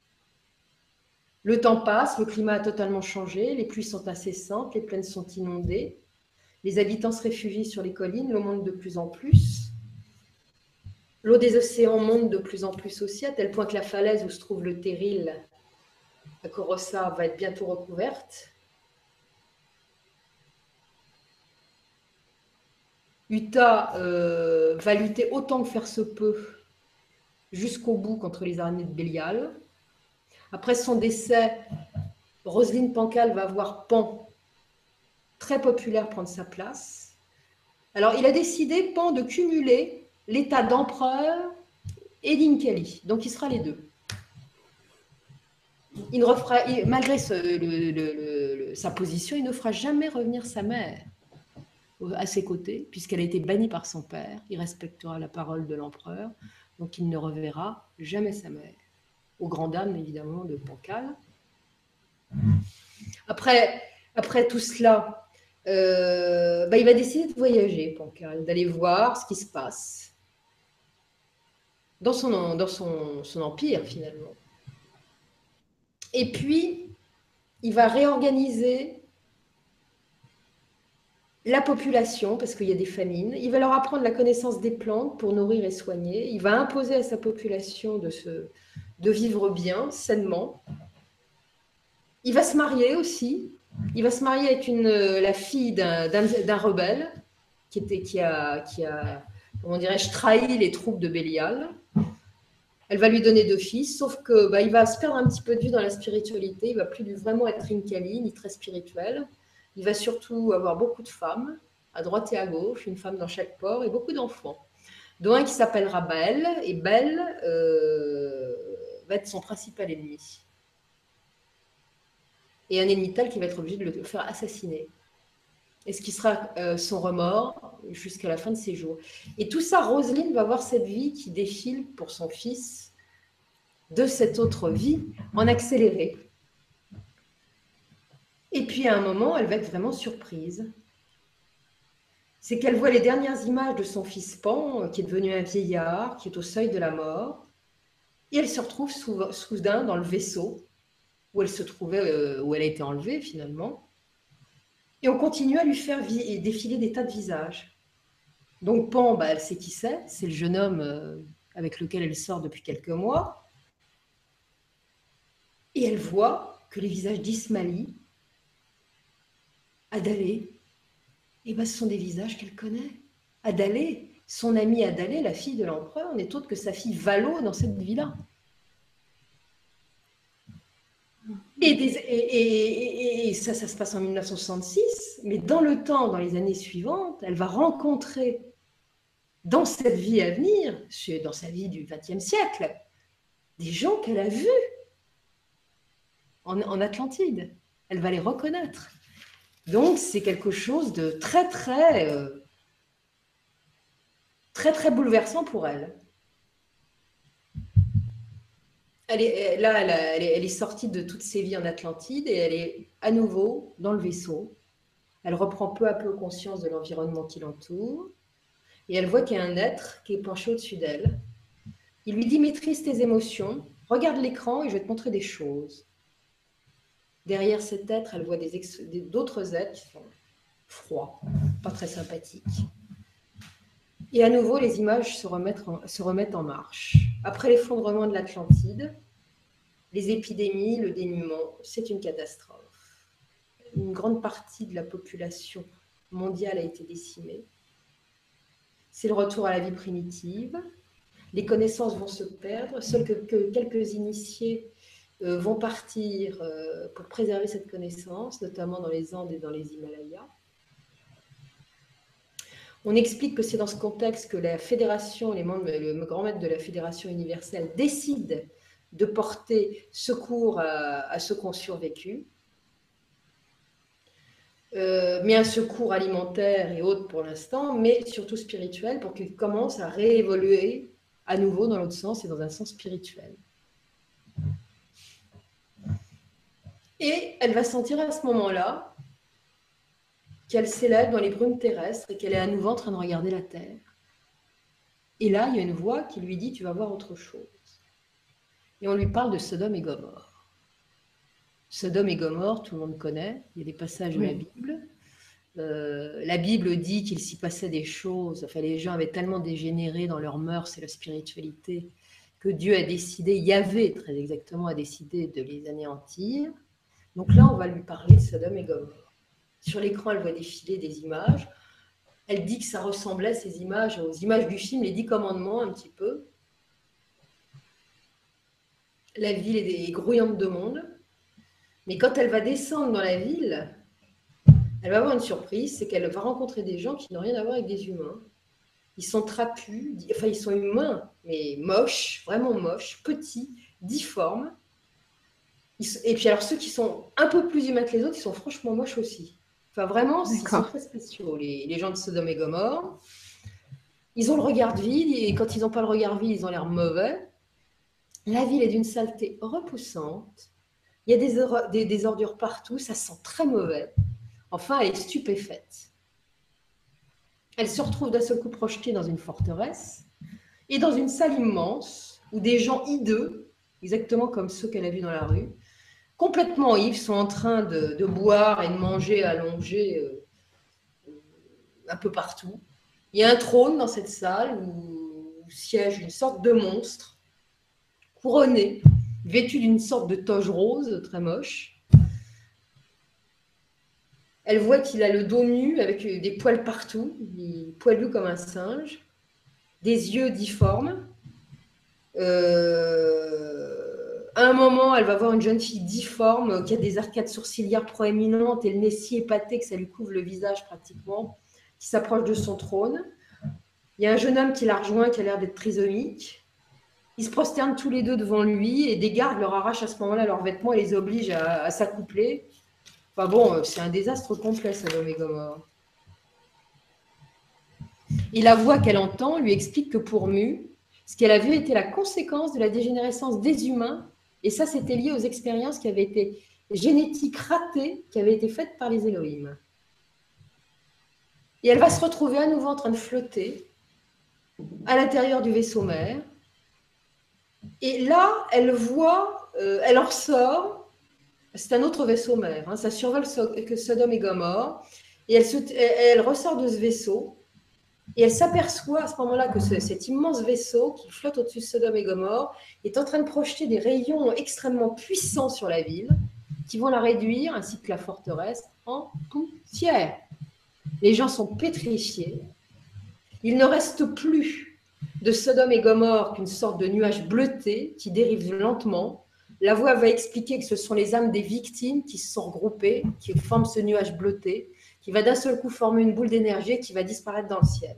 Le temps passe, le climat a totalement changé, les pluies sont incessantes, les plaines sont inondées, les habitants se réfugient sur les collines, l'eau monte de plus en plus. L'eau des océans monte de plus en plus aussi, à tel point que la falaise où se trouve le terril à Korossa va être bientôt recouverte. Uta va lutter autant que faire se peut jusqu'au bout contre les armées de Bélial. Après son décès, Roselyne Pancal va voir Pan, très populaire, prendre sa place. Alors, il a décidé, Pan, de cumuler l'état d'empereur et d'Inkali. Donc, il sera les deux. Malgré sa position, il ne fera jamais revenir sa mère à ses côtés, puisqu'elle a été bannie par son père. Il respectera la parole de l'empereur, donc il ne reverra jamais sa mère. Aux grandes dames, évidemment, de Pancal. Après tout cela, il va décider de voyager, Pancal, d'aller voir ce qui se passe dans son empire, finalement. Et puis, il va réorganiser la population, parce qu'il y a des famines. Il va leur apprendre la connaissance des plantes pour nourrir et soigner. Il va imposer à sa population de vivre bien, sainement. Il va se marier aussi. Il va se marier avec la fille d'un rebelle qui a comment dirais-je, trahi les troupes de Bélial. Elle va lui donner 2 fils, sauf que il va se perdre un petit peu de vue dans la spiritualité. Il ne va plus vraiment être Inkali, ni très spirituel. Il va surtout avoir beaucoup de femmes, à droite et à gauche, une femme dans chaque port, et beaucoup d'enfants. Dont un qui s'appellera Bel, et Bel va être son principal ennemi. Et un ennemi tel qu'il va être obligé de le faire assassiner. Et ce qui sera son remords jusqu'à la fin de ses jours. Et tout ça, Roselyne va voir cette vie qui défile pour son fils de cette autre vie en accéléré. Et puis à un moment, elle va être vraiment surprise. C'est qu'elle voit les dernières images de son fils Pan, qui est devenu un vieillard, qui est au seuil de la mort. Et elle se retrouve soudain dans le vaisseau où elle se trouvait, où elle a été enlevée finalement. Et on continue à lui faire défiler des tas de visages. Donc Pan, elle sait qui c'est le jeune homme avec lequel elle sort depuis quelques mois. Et elle voit que les visages d'Ismaili, Adalé, ce sont des visages qu'elle connaît. Adalé, son amie Adalé, la fille de l'empereur, n'est autre que sa fille Valo dans cette vie-là. Et ça se passe en 1966, mais dans le temps, dans les années suivantes, elle va rencontrer dans cette vie à venir, dans sa vie du XXe siècle, des gens qu'elle a vus en Atlantide. Elle va les reconnaître. Donc, c'est quelque chose de très, très bouleversant pour elle. Elle est sortie de toutes ses vies en Atlantide et elle est à nouveau dans le vaisseau. Elle reprend peu à peu conscience de l'environnement qui l'entoure et elle voit qu'il y a un être qui est penché au-dessus d'elle. Il lui dit « Maîtrise tes émotions, regarde l'écran et je vais te montrer des choses ». Derrière cet être, elle voit d'autres êtres qui sont froids, pas très sympathiques. Et à nouveau, les images se remettent en marche. Après l'effondrement de l'Atlantide, les épidémies, le dénuement, c'est une catastrophe. Une grande partie de la population mondiale a été décimée. C'est le retour à la vie primitive. Les connaissances vont se perdre. Seuls que quelques initiés vont partir pour préserver cette connaissance, notamment dans les Andes et dans les Himalayas. On explique que c'est dans ce contexte que la fédération, le grand maître de la Fédération universelle décide de porter secours à ceux qui ont survécu. Mais un secours alimentaire et autres pour l'instant, mais surtout spirituel, pour qu'ils commencent à réévoluer à nouveau dans l'autre sens et dans un sens spirituel. Et elle va sentir à ce moment-là qu'elle s'élève dans les brumes terrestres et qu'elle est à nouveau en train de regarder la Terre. Et là, il y a une voix qui lui dit « tu vas voir autre chose ». Et on lui parle de Sodome et Gomorrhe. Sodome et Gomorrhe, tout le monde connaît, il y a des passages de la Bible. La Bible dit qu'il s'y passait des choses, enfin les gens avaient tellement dégénéré dans leurs mœurs et leur spiritualité que Dieu a décidé, Yahvé très exactement, a décidé de les anéantir. Donc là, on va lui parler de Sodome et Gomorrhe. Sur l'écran, elle voit défiler des images. Elle dit que ça ressemblait, ces images, aux images du film Les 10 Commandements, un petit peu. La ville est grouillante de monde. Mais quand elle va descendre dans la ville, elle va avoir une surprise, c'est qu'elle va rencontrer des gens qui n'ont rien à voir avec des humains. Ils sont trapus, enfin ils sont humains, mais moches, vraiment moches, petits, difformes. Et puis alors ceux qui sont un peu plus humains que les autres, ils sont franchement moches aussi. Enfin vraiment, ils sont très spéciaux, les gens de Sodome et Gomorrhe. Ils ont le regard vide, et quand ils n'ont pas le regard vide, ils ont l'air mauvais. La ville est d'une saleté repoussante. Il y a des ordures partout, ça sent très mauvais. Enfin, elle est stupéfaite. Elle se retrouve d'un seul coup projetée dans une forteresse et dans une salle immense où des gens hideux, exactement comme ceux qu'elle a vus dans la rue, complètement ivres, sont en train de boire et de manger allongés un peu partout. Il y a un trône dans cette salle où siège une sorte de monstre couronné, vêtu d'une sorte de toge rose très moche. Elle voit qu'il a le dos nu avec des poils partout, poilu comme un singe, des yeux difformes. À un moment, elle va voir une jeune fille difforme qui a des arcades sourcilières proéminentes et le nez si épaté que ça lui couvre le visage pratiquement, qui s'approche de son trône. Il y a un jeune homme qui la rejoint, qui a l'air d'être trisomique. Ils se prosternent tous les deux devant lui et des gardes leur arrachent à ce moment-là leurs vêtements et les obligent à s'accoupler. Enfin bon, c'est un désastre complet, Sodome et Gomorrhe. Et la voix qu'elle entend lui explique que pour Mu, ce qu'elle a vu était la conséquence de la dégénérescence des humains, et ça, c'était lié aux expériences qui avaient été génétiques ratées, qui avaient été faites par les Elohim. Et elle va se retrouver à nouveau en train de flotter à l'intérieur du vaisseau mère. Et là, elle voit, elle en ressort, c'est un autre vaisseau mère, hein, ça survole Sodome et Gomorrhe, et elle ressort de ce vaisseau, et elle s'aperçoit à ce moment-là que cet immense vaisseau qui flotte au-dessus de Sodome et Gomorrhe est en train de projeter des rayons extrêmement puissants sur la ville, qui vont la réduire, ainsi que la forteresse, en poussière. Les gens sont pétrifiés. Il ne reste plus de Sodome et Gomorrhe qu'une sorte de nuage bleuté qui dérive lentement. La voix va expliquer que ce sont les âmes des victimes qui se sont regroupées, qui forment ce nuage bleuté, qui va d'un seul coup former une boule d'énergie et qui va disparaître dans le ciel.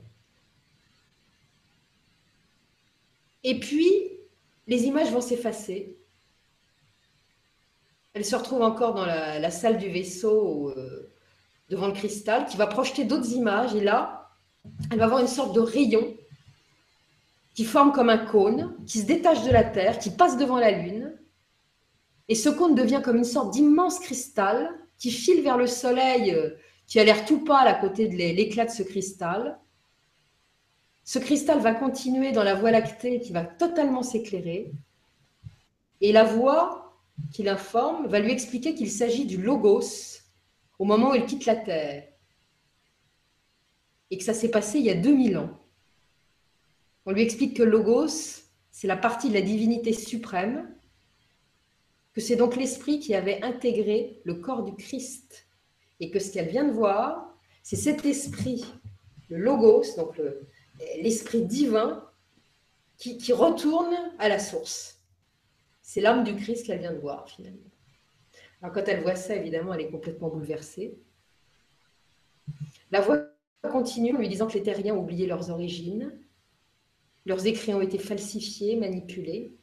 Et puis, les images vont s'effacer. Elle se retrouve encore dans la salle du vaisseau, devant le cristal, qui va projeter d'autres images. Et là, elle va avoir une sorte de rayon qui forme comme un cône, qui se détache de la Terre, qui passe devant la Lune. Et ce cône devient comme une sorte d'immense cristal qui file vers le Soleil, qui a l'air tout pâle à côté de l'éclat de ce cristal. Ce cristal va continuer dans la Voie lactée qui va totalement s'éclairer. Et la voix qui l'informe va lui expliquer qu'il s'agit du Logos au moment où elle quitte la Terre. Et que ça s'est passé il y a 2000 ans. On lui explique que Logos, c'est la partie de la divinité suprême, que c'est donc l'esprit qui avait intégré le corps du Christ. Et que ce qu'elle vient de voir, c'est cet esprit, le Logos, donc l'esprit divin, qui retourne à la source. C'est l'âme du Christ qu'elle vient de voir, finalement. Alors, quand elle voit ça, évidemment, elle est complètement bouleversée. La voix continue en lui disant que les terriens ont oublié leurs origines, leurs écrits ont été falsifiés, manipulés.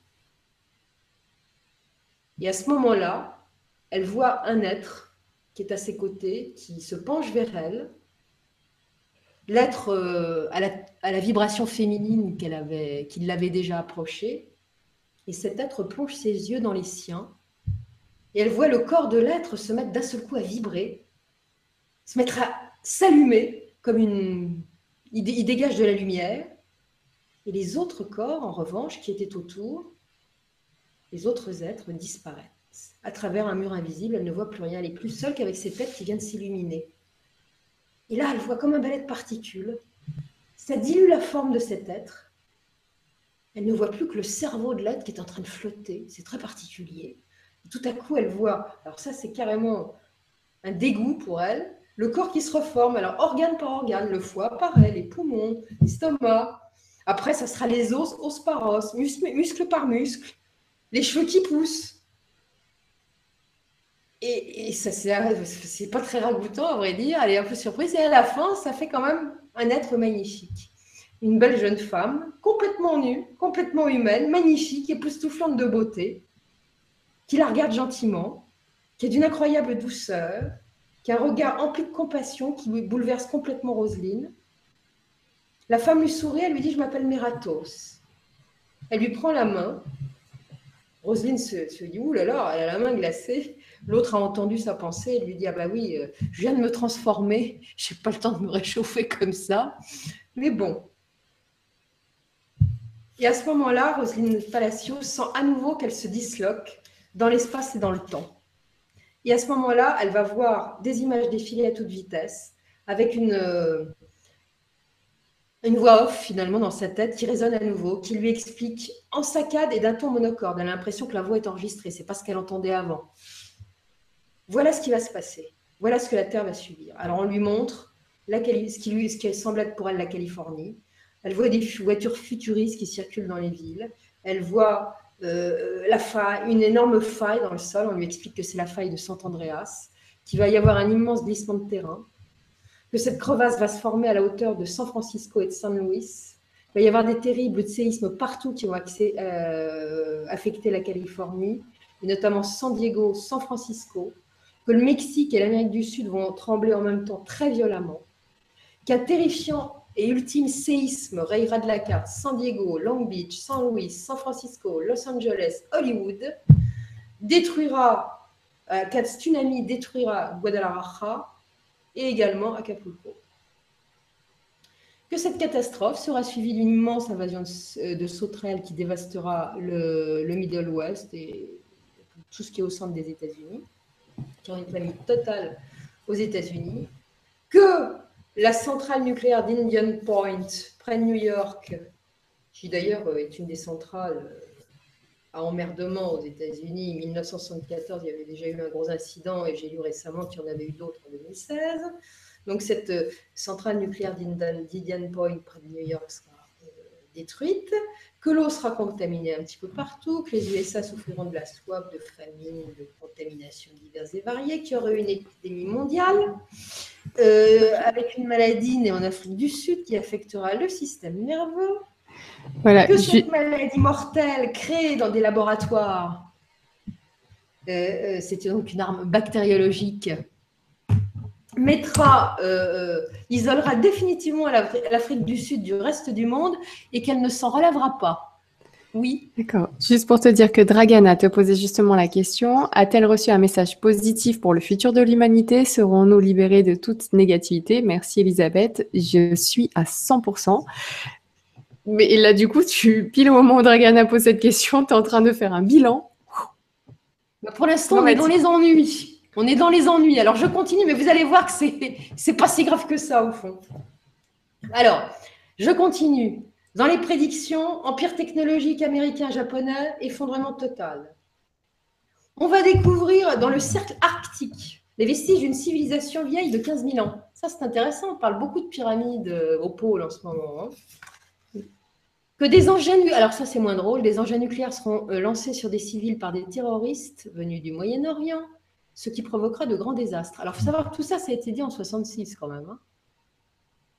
Et à ce moment-là, elle voit un être qui est à ses côtés, qui se penche vers elle. L'être à la vibration féminine qui l'avait déjà approché. Et cet être plonge ses yeux dans les siens. Et elle voit le corps de l'être se mettre d'un seul coup à vibrer, se mettre à s'allumer, comme il dégage de la lumière. Et les autres corps, en revanche, qui étaient autour, les autres êtres disparaissent. À travers un mur invisible, elle ne voit plus rien. Elle est plus seule qu'avec cette tête qui vient de s'illuminer. Et là, elle voit comme un balai de particules. Ça dilue la forme de cet être. Elle ne voit plus que le cerveau de l'être qui est en train de flotter. C'est très particulier. Et tout à coup, elle voit, alors ça, c'est carrément un dégoût pour elle, le corps qui se reforme. Alors, organe par organe, le foie, pareil, les poumons, l'estomac. Après, ça sera les os, os par os, muscle par muscle, les cheveux qui poussent. Et ça, c'est pas très ragoûtant, à vrai dire. Elle est un peu surprise. Et à la fin, ça fait quand même un être magnifique. Une belle jeune femme, complètement nue, complètement humaine, magnifique, époustouflante de beauté, qui la regarde gentiment, qui est d'une incroyable douceur, qui a un regard empli de compassion qui bouleverse complètement Roselyne. La femme lui sourit, elle lui dit « Je m'appelle Meratos ». Elle lui prend la main. Roselyne se dit « Ouh là là, elle a la main glacée ». L'autre a entendu sa pensée et lui dit « Ah bah oui, je viens de me transformer, je n'ai pas le temps de me réchauffer comme ça. » Mais bon. Et à ce moment-là, Roselyne Palacio sent à nouveau qu'elle se disloque dans l'espace et dans le temps. Et à ce moment-là, elle va voir des images défiler à toute vitesse, avec une voix off finalement dans sa tête qui résonne à nouveau, qui lui explique en saccade et d'un ton monocorde. Elle a l'impression que la voix est enregistrée, c'est pas ce qu'elle entendait avant. Voilà ce qui va se passer. Voilà ce que la Terre va subir. Alors on lui montre ce qui semble être pour elle la Californie. Elle voit des voitures futuristes qui circulent dans les villes. Elle voit la faille, une énorme faille dans le sol. On lui explique que c'est la faille de Sant Andreas, qu'il va y avoir un immense glissement de terrain, que cette crevasse va se former à la hauteur de San Francisco et de San Luis. Il va y avoir des terribles séismes partout qui vont affecter la Californie, et notamment San Diego, San Francisco, que le Mexique et l'Amérique du Sud vont trembler en même temps très violemment, qu'un terrifiant et ultime séisme rayera de la carte San Diego, Long Beach, San Luis, San Francisco, Los Angeles, Hollywood, qu'un tsunami détruira Guadalajara et également Acapulco. Que cette catastrophe sera suivie d'une immense invasion de sauterelles qui dévastera le Middle West et tout ce qui est au centre des États-Unis, qui aura une famille totale aux États-Unis, que la centrale nucléaire d'Indian Point, près de New York, qui d'ailleurs est une des centrales à emmerdement aux États-Unis, en 1974, il y avait déjà eu un gros incident et j'ai lu récemment qu'il y en avait eu d'autres en 2016. Donc cette centrale nucléaire d'Indian Point près de New York sera détruite, que l'eau sera contaminée un petit peu partout, que les USA souffriront de la soif, de famine, de contaminations diverses et variées, qu'il y aura une épidémie mondiale, avec une maladie née en Afrique du Sud qui affectera le système nerveux, voilà, que cette maladie mortelle créée dans des laboratoires, c'était donc une arme bactériologique, isolera définitivement l'Afrique du Sud du reste du monde et qu'elle ne s'en relèvera pas. Oui. D'accord. Juste pour te dire que Dragana te posait justement la question, a-t-elle reçu un message positif pour le futur de l'humanité? Serons-nous libérés de toute négativité? Merci Elisabeth, je suis à 100%. Mais là, du coup, pile au moment où Dragana pose cette question, tu es en train de faire un bilan. Bah pour l'instant, on est dans les ennuis. On est dans les ennuis. Alors, je continue, mais vous allez voir que c'est pas si grave que ça, au fond. Alors, je continue. Dans les prédictions, empire technologique américain-japonais, effondrement total. On va découvrir dans le cercle arctique les vestiges d'une civilisation vieille de 15 000 ans. Ça, c'est intéressant. On parle beaucoup de pyramides au pôle en ce moment. Hein. Que des engins, alors ça c'est moins drôle, des engins nucléaires seront lancés sur des civils par des terroristes venus du Moyen-Orient, ce qui provoquera de grands désastres. Alors il faut savoir que tout ça, ça a été dit en 66 quand même. Hein.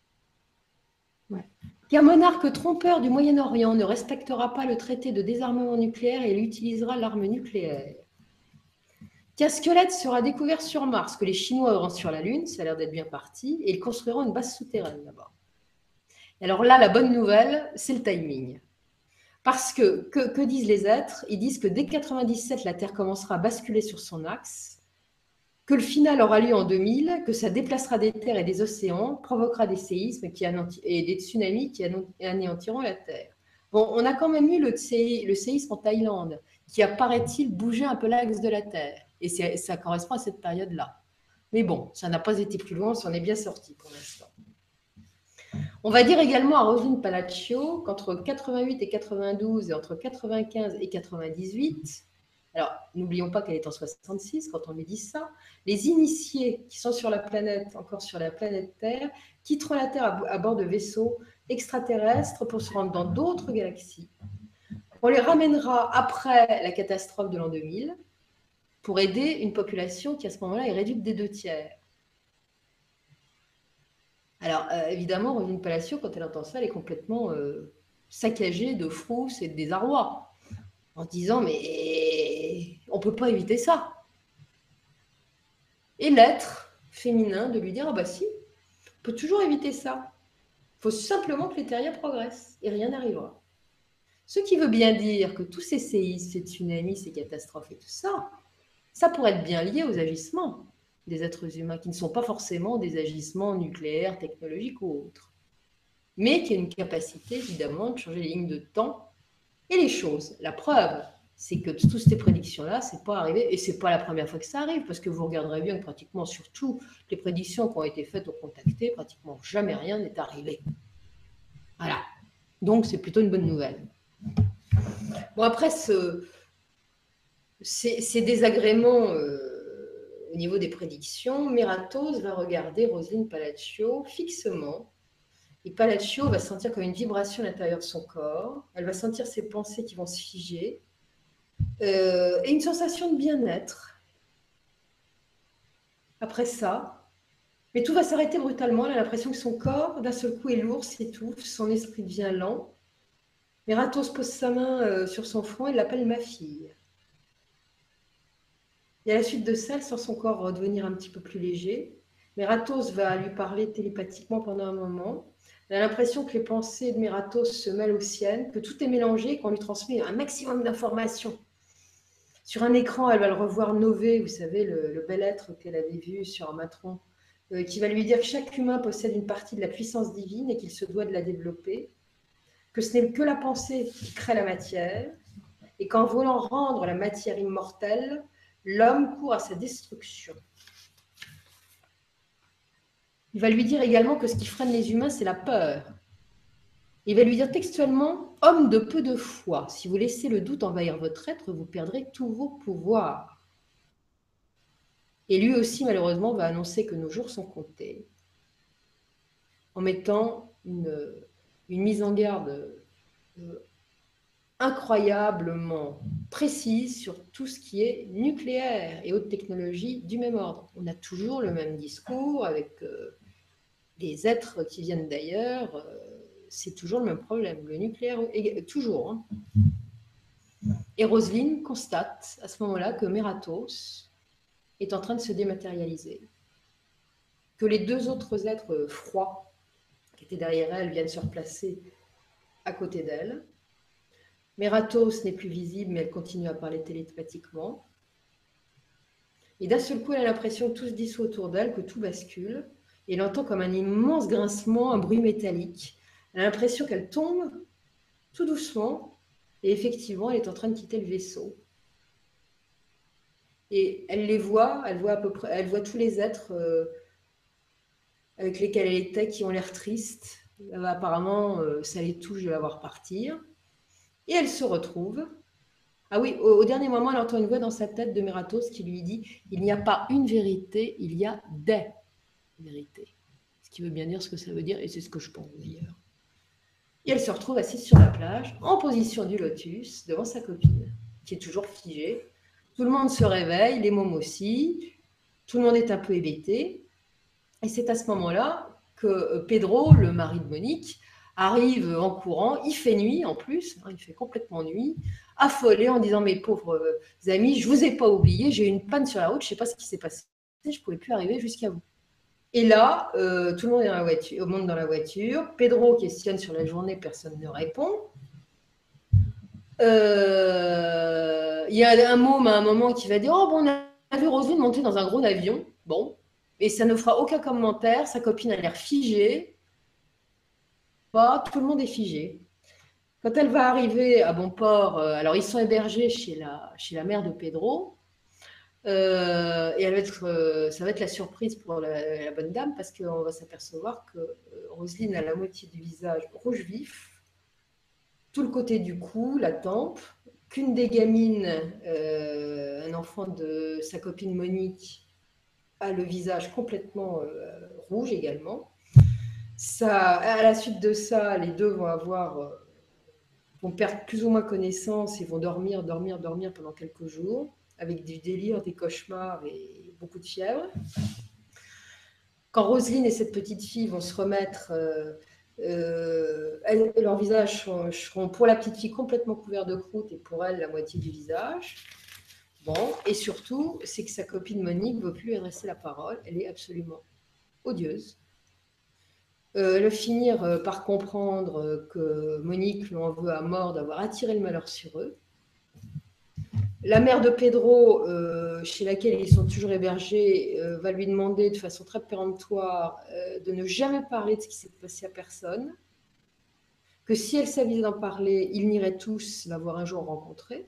Ouais. Qu'un monarque trompeur du Moyen-Orient ne respectera pas le traité de désarmement nucléaire et il utilisera l'arme nucléaire. Qu'un squelette sera découvert sur Mars, que les Chinois auront sur la Lune, ça a l'air d'être bien parti, et ils construiront une base souterraine là-bas. Alors là, la bonne nouvelle, c'est le timing. Parce que disent les êtres? Ils disent que dès 97, la Terre commencera à basculer sur son axe, que le final aura lieu en 2000, que ça déplacera des terres et des océans, provoquera des séismes et des tsunamis qui anéantiront la Terre. Bon, on a quand même eu le séisme en Thaïlande, qui a, paraît-il, bougé un peu l'axe de la Terre. Et ça correspond à cette période-là. Mais bon, ça n'a pas été plus loin, on s'en est bien sorti pour l'instant. On va dire également à Roselyne Palacio qu'entre 88 et 92 et entre 95 et 98, alors n'oublions pas qu'elle est en 66 quand on lui dit ça, les initiés qui sont sur la planète, encore sur la planète Terre, quitteront la Terre à bord de vaisseaux extraterrestres pour se rendre dans d'autres galaxies. On les ramènera après la catastrophe de l'an 2000 pour aider une population qui à ce moment-là est réduite des 2/3. Alors, évidemment, Roselyne Palacio, quand elle entend ça, elle est complètement saccagée de frousse et de désarroi, en disant, mais on ne peut pas éviter ça. Et l'être féminin de lui dire, ah bah si, on peut toujours éviter ça. Il faut simplement que les terriens progressent et rien n'arrivera. Ce qui veut bien dire que tous ces séismes, ces tsunamis, ces catastrophes et tout ça, ça pourrait être bien lié aux agissements des êtres humains, qui ne sont pas forcément des agissements nucléaires, technologiques ou autres, mais qui a une capacité, évidemment, de changer les lignes de temps et les choses. La preuve, c'est que toutes ces prédictions-là, c'est pas arrivé, et c'est pas la première fois que ça arrive, parce que vous regarderez bien que pratiquement, surtout, les prédictions qui ont été faites aux contactés, pratiquement jamais rien n'est arrivé. Voilà. Donc, c'est plutôt une bonne nouvelle. Bon, après, ces désagréments au niveau des prédictions, Meratos va regarder Roselyne Palacio fixement. Et Palacio va sentir comme une vibration à l'intérieur de son corps. Elle va sentir ses pensées qui vont se figer. Et une sensation de bien-être. Après ça, mais tout va s'arrêter brutalement. Elle a l'impression que son corps, d'un seul coup, est lourd, s'étouffe. Son esprit devient lent. Meratos pose sa main sur son front et l'appelle ma fille. Et à la suite de ça, elle sent son corps redevenir un petit peu plus léger. Meratos va lui parler télépathiquement pendant un moment. Elle a l'impression que les pensées de Meratos se mêlent aux siennes, que tout est mélangé, qu'on lui transmet un maximum d'informations. Sur un écran, elle va le revoir Nové, vous savez, le bel être qu'elle avait vu sur Matron, qui va lui dire que chaque humain possède une partie de la puissance divine et qu'il se doit de la développer, que ce n'est que la pensée qui crée la matière, et qu'en voulant rendre la matière immortelle, l'homme court à sa destruction. Il va lui dire également que ce qui freine les humains, c'est la peur. Il va lui dire textuellement, « Homme de peu de foi, si vous laissez le doute envahir votre être, vous perdrez tous vos pouvoirs. » Et lui aussi, malheureusement, va annoncer que nos jours sont comptés, en mettant une mise en garde incroyablement précise sur tout ce qui est nucléaire et haute technologie du même ordre. On a toujours le même discours avec des êtres qui viennent d'ailleurs, c'est toujours le même problème. Le nucléaire, toujours. Hein. Et Roselyne constate à ce moment-là que Meratos est en train de se dématérialiser, que les deux autres êtres froids qui étaient derrière elle viennent se replacer à côté d'elle. Meratos n'est plus visible, mais elle continue à parler télépathiquement. Et d'un seul coup, elle a l'impression que tout se dissout autour d'elle, que tout bascule. Et elle entend comme un immense grincement, un bruit métallique. Elle a l'impression qu'elle tombe tout doucement. Et effectivement, elle est en train de quitter le vaisseau. Et elle les voit, elle voit tous les êtres avec lesquels elle était, qui ont l'air tristes. Apparemment, ça les touche de la voir partir. Et elle se retrouve. Ah oui, au dernier moment, elle entend une voix dans sa tête de Meratos qui lui dit « Il n'y a pas une vérité, il y a des vérités. » Ce qui veut bien dire ce que ça veut dire, et c'est ce que je pense d'ailleurs. Et elle se retrouve assise sur la plage, en position du lotus, devant sa copine, qui est toujours figée. Tout le monde se réveille, les mômes aussi. Tout le monde est un peu hébété. Et c'est à ce moment-là que Pedro, le mari de Monique, arrive en courant, il fait nuit en plus, hein, il fait complètement nuit, affolé en disant mes pauvres amis, je ne vous ai pas oublié, j'ai eu une panne sur la route, je ne sais pas ce qui s'est passé, je ne pouvais plus arriver jusqu'à vous. Et là, tout le monde est dans la voiture, monte dans la voiture. Pedro questionne sur la journée, personne ne répond. Il y a un môme à un moment qui va dire « Oh, bon, on a vu Roselyne monter dans un gros avion. » Bon, et ça ne fera aucun commentaire. Sa copine a l'air figée. Pas, tout le monde est figé. Quand elle va arriver à Bonport, alors ils sont hébergés chez la mère de Pedro. Et ça va être la surprise pour la bonne dame parce qu'on va s'apercevoir que Roselyne a la moitié du visage rouge vif, tout le côté du cou, la tempe, qu'une des gamines, un enfant de sa copine Monique, a le visage complètement rouge également. À la suite de ça, les deux vont perdre plus ou moins connaissance et vont dormir pendant quelques jours, avec du délire, des cauchemars et beaucoup de fièvre. Quand Roselyne et cette petite fille vont se remettre, leurs visages seront pour la petite fille complètement couverts de croûte et pour elle la moitié du visage. Bon, et surtout, c'est que sa copine Monique ne veut plus lui adresser la parole. Elle est absolument odieuse. Elle va finir par comprendre que Monique lui en veut à mort d'avoir attiré le malheur sur eux. La mère de Pedro, chez laquelle ils sont toujours hébergés, va lui demander de façon très péremptoire de ne jamais parler de ce qui s'est passé à personne, que si elle s'avisait d'en parler, ils n'iraient tous la voir un jour rencontrer.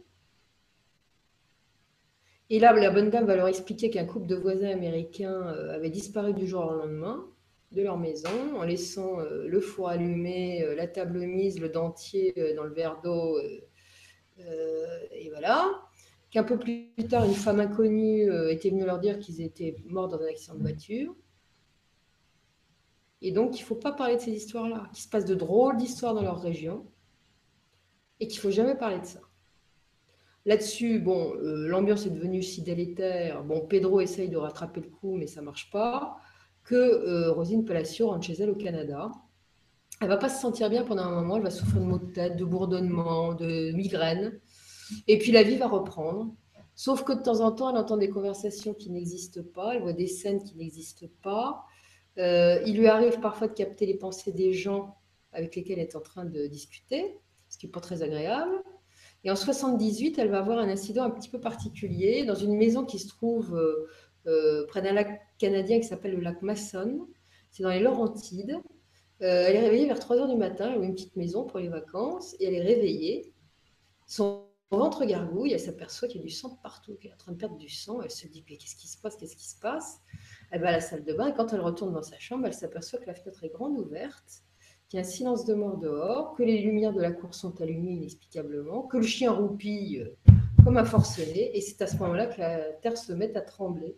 Et là, la bonne dame va leur expliquer qu'un couple de voisins américains avait disparu du jour au lendemain de leur maison, en laissant le four allumé, la table mise, le dentier dans le verre d'eau, et voilà. Qu'un peu plus tard, une femme inconnue était venue leur dire qu'ils étaient morts dans un accident de voiture. Et donc, il ne faut pas parler de ces histoires-là, qu'il se passe de drôles d'histoires dans leur région, et qu'il ne faut jamais parler de ça. Là-dessus, bon, l'ambiance est devenue si délétère. Bon, Pedro essaye de rattraper le coup, mais ça ne marche pas. Que Roselyne Palacio rentre chez elle au Canada. Elle ne va pas se sentir bien pendant un moment. Elle va souffrir de maux de tête, de bourdonnements, de migraines. Et puis la vie va reprendre. Sauf que de temps en temps, elle entend des conversations qui n'existent pas. Elle voit des scènes qui n'existent pas. Il lui arrive parfois de capter les pensées des gens avec lesquels elle est en train de discuter, ce qui n'est pas très agréable. Et en 78, elle va avoir un incident un petit peu particulier dans une maison qui se trouve près d'un lac canadien qui s'appelle le lac Mason. C'est dans les Laurentides. Elle est réveillée vers 3 h du matin. Elle a une petite maison pour les vacances et elle est réveillée. Son ventre gargouille. Elle s'aperçoit qu'il y a du sang partout, qu'elle est en train de perdre du sang. Elle se dit, mais qu'est-ce qui se passe? Qu'est-ce qui se passe? Elle va à la salle de bain et quand elle retourne dans sa chambre, elle s'aperçoit que la fenêtre est grande ouverte, qu'il y a un silence de mort dehors, que les lumières de la cour sont allumées inexplicablement, que le chien roupille comme un forcené, et c'est à ce moment-là que la terre se met à trembler.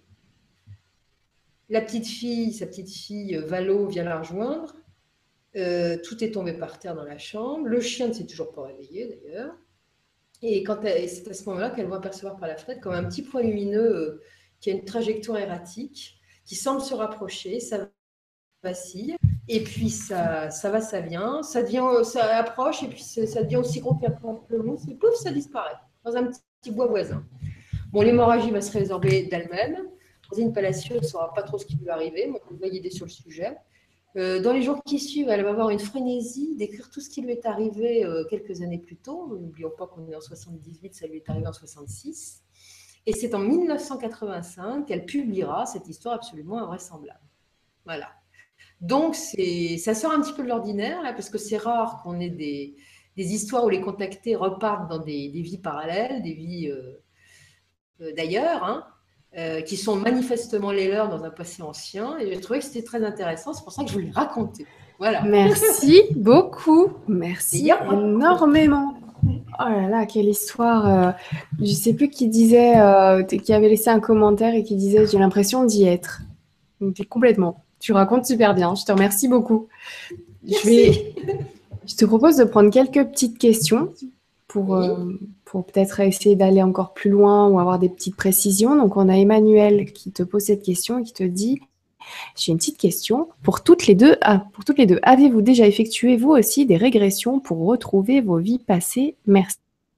Sa petite fille Valo, vient la rejoindre. Tout est tombé par terre dans la chambre. Le chien ne s'est toujours pas réveillé d'ailleurs. Et c'est à ce moment-là qu'elle voit apercevoir par la fenêtre comme un petit point lumineux qui a une trajectoire erratique, qui semble se rapprocher, ça vacille, et puis ça va, ça vient, ça approche, et puis ça devient aussi gros qu'un pamplemousse, et pouf, ça disparaît dans un petit bois voisin. Bon, l'hémorragie va se résorber d'elle-même. Roselyne Palacio ne saura pas trop ce qui lui est arrivé, moi je vais y aider sur le sujet. Dans les jours qui suivent, elle va avoir une frénésie d'écrire tout ce qui lui est arrivé quelques années plus tôt. N'oublions pas qu'on est en 78, ça lui est arrivé en 66. Et c'est en 1985 qu'elle publiera cette histoire absolument invraisemblable. Voilà. Donc, ça sort un petit peu de l'ordinaire, là, parce que c'est rare qu'on ait des histoires où les contactés repartent dans des vies parallèles, des vies d'ailleurs, hein, qui sont manifestement les leurs dans un passé ancien. Et j'ai trouvé que c'était très intéressant. C'est pour ça que je voulais raconter. Voilà. Merci beaucoup. Merci énormément. Oh là là, quelle histoire. Je ne sais plus qui disait, qui avait laissé un commentaire et qui disait « J'ai l'impression d'y être ». Donc, complètement. Tu racontes super bien. Je te remercie beaucoup. Merci. Je te propose de prendre quelques petites questions pour peut-être essayer d'aller encore plus loin ou avoir des petites précisions. Donc, on a Emmanuel qui te pose cette question et qui te dit J'ai une petite question pour toutes les deux. Pour toutes les deux, avez-vous déjà effectué vous aussi des régressions pour retrouver vos vies passées? Merci.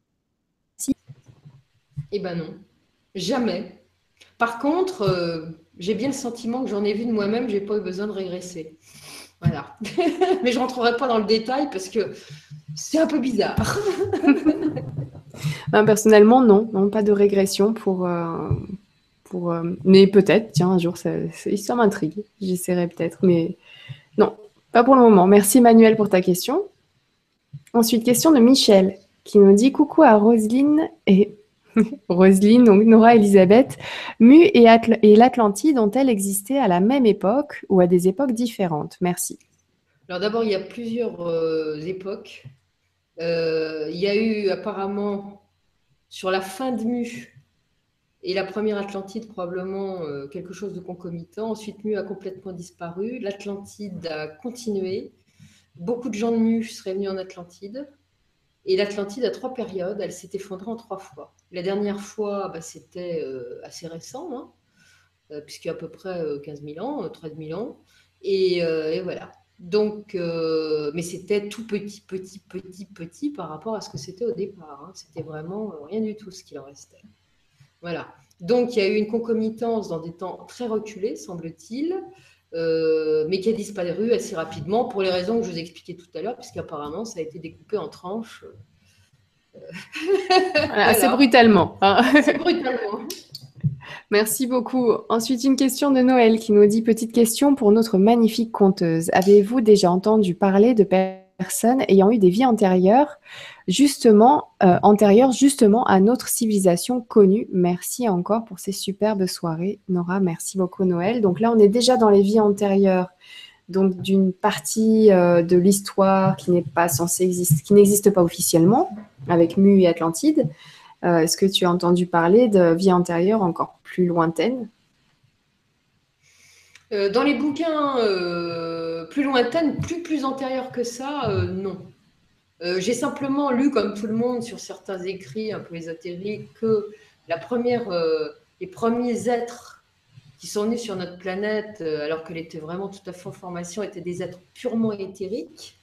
Eh ben non, jamais. Par contre, j'ai bien le sentiment que j'en ai vu de moi-même, j'ai pas eu besoin de régresser. Voilà. Mais je rentrerai pas dans le détail parce que c'est un peu bizarre. Personnellement, non, non, pas de régression mais peut-être, tiens, un jour, ça m'intrigue. J'essaierai peut-être, mais non, pas pour le moment. Merci Emmanuel pour ta question. Ensuite, question de Michel qui nous dit coucou à Roselyne et Roselyne, donc Nora Elisabeth. Mu et l'Atlantide ont-elles existé à la même époque ou à des époques différentes? Merci. Alors d'abord, il y a plusieurs époques. Il y a eu apparemment sur la fin de Mu et la première Atlantide probablement quelque chose de concomitant. Ensuite, Mu a complètement disparu. L'Atlantide a continué. Beaucoup de gens de Mu seraient venus en Atlantide. Et l'Atlantide a 3 périodes. Elle s'est effondrée en 3 fois. La dernière fois, c'était assez récent, hein, puisqu'il y a à peu près 15 000 ans, 13 000 ans. Et voilà. Donc, mais c'était tout petit par rapport à ce que c'était au départ. Hein. C'était vraiment rien du tout ce qu'il en restait. Voilà. Donc, il y a eu une concomitance dans des temps très reculés, semble-t-il, mais qui a disparu assez rapidement pour les raisons que je vous ai expliquées tout à l'heure, puisqu'apparemment, ça a été découpé en tranches. Voilà. Assez brutalement. Hein. Assez brutalement. Merci beaucoup. Ensuite, une question de Noël qui nous dit petite question pour notre magnifique conteuse. Avez-vous déjà entendu parler de personnes ayant eu des vies antérieures, justement à notre civilisation connue? Merci encore pour ces superbes soirées, Nora. Merci beaucoup, Noël. Donc là, on est déjà dans les vies antérieures, donc d'une partie de l'histoire qui n'est pas censée exister, qui n'existe pas officiellement, avec Mu et Atlantide. Est-ce que tu as entendu parler de vie antérieure encore plus lointaine? Dans les bouquins plus lointaines, plus antérieurs que ça, non. J'ai simplement lu, comme tout le monde, sur certains écrits un peu ésotériques, que les premiers êtres qui sont nés sur notre planète, alors qu'elle était vraiment tout à fait en formation, étaient des êtres purement éthériques.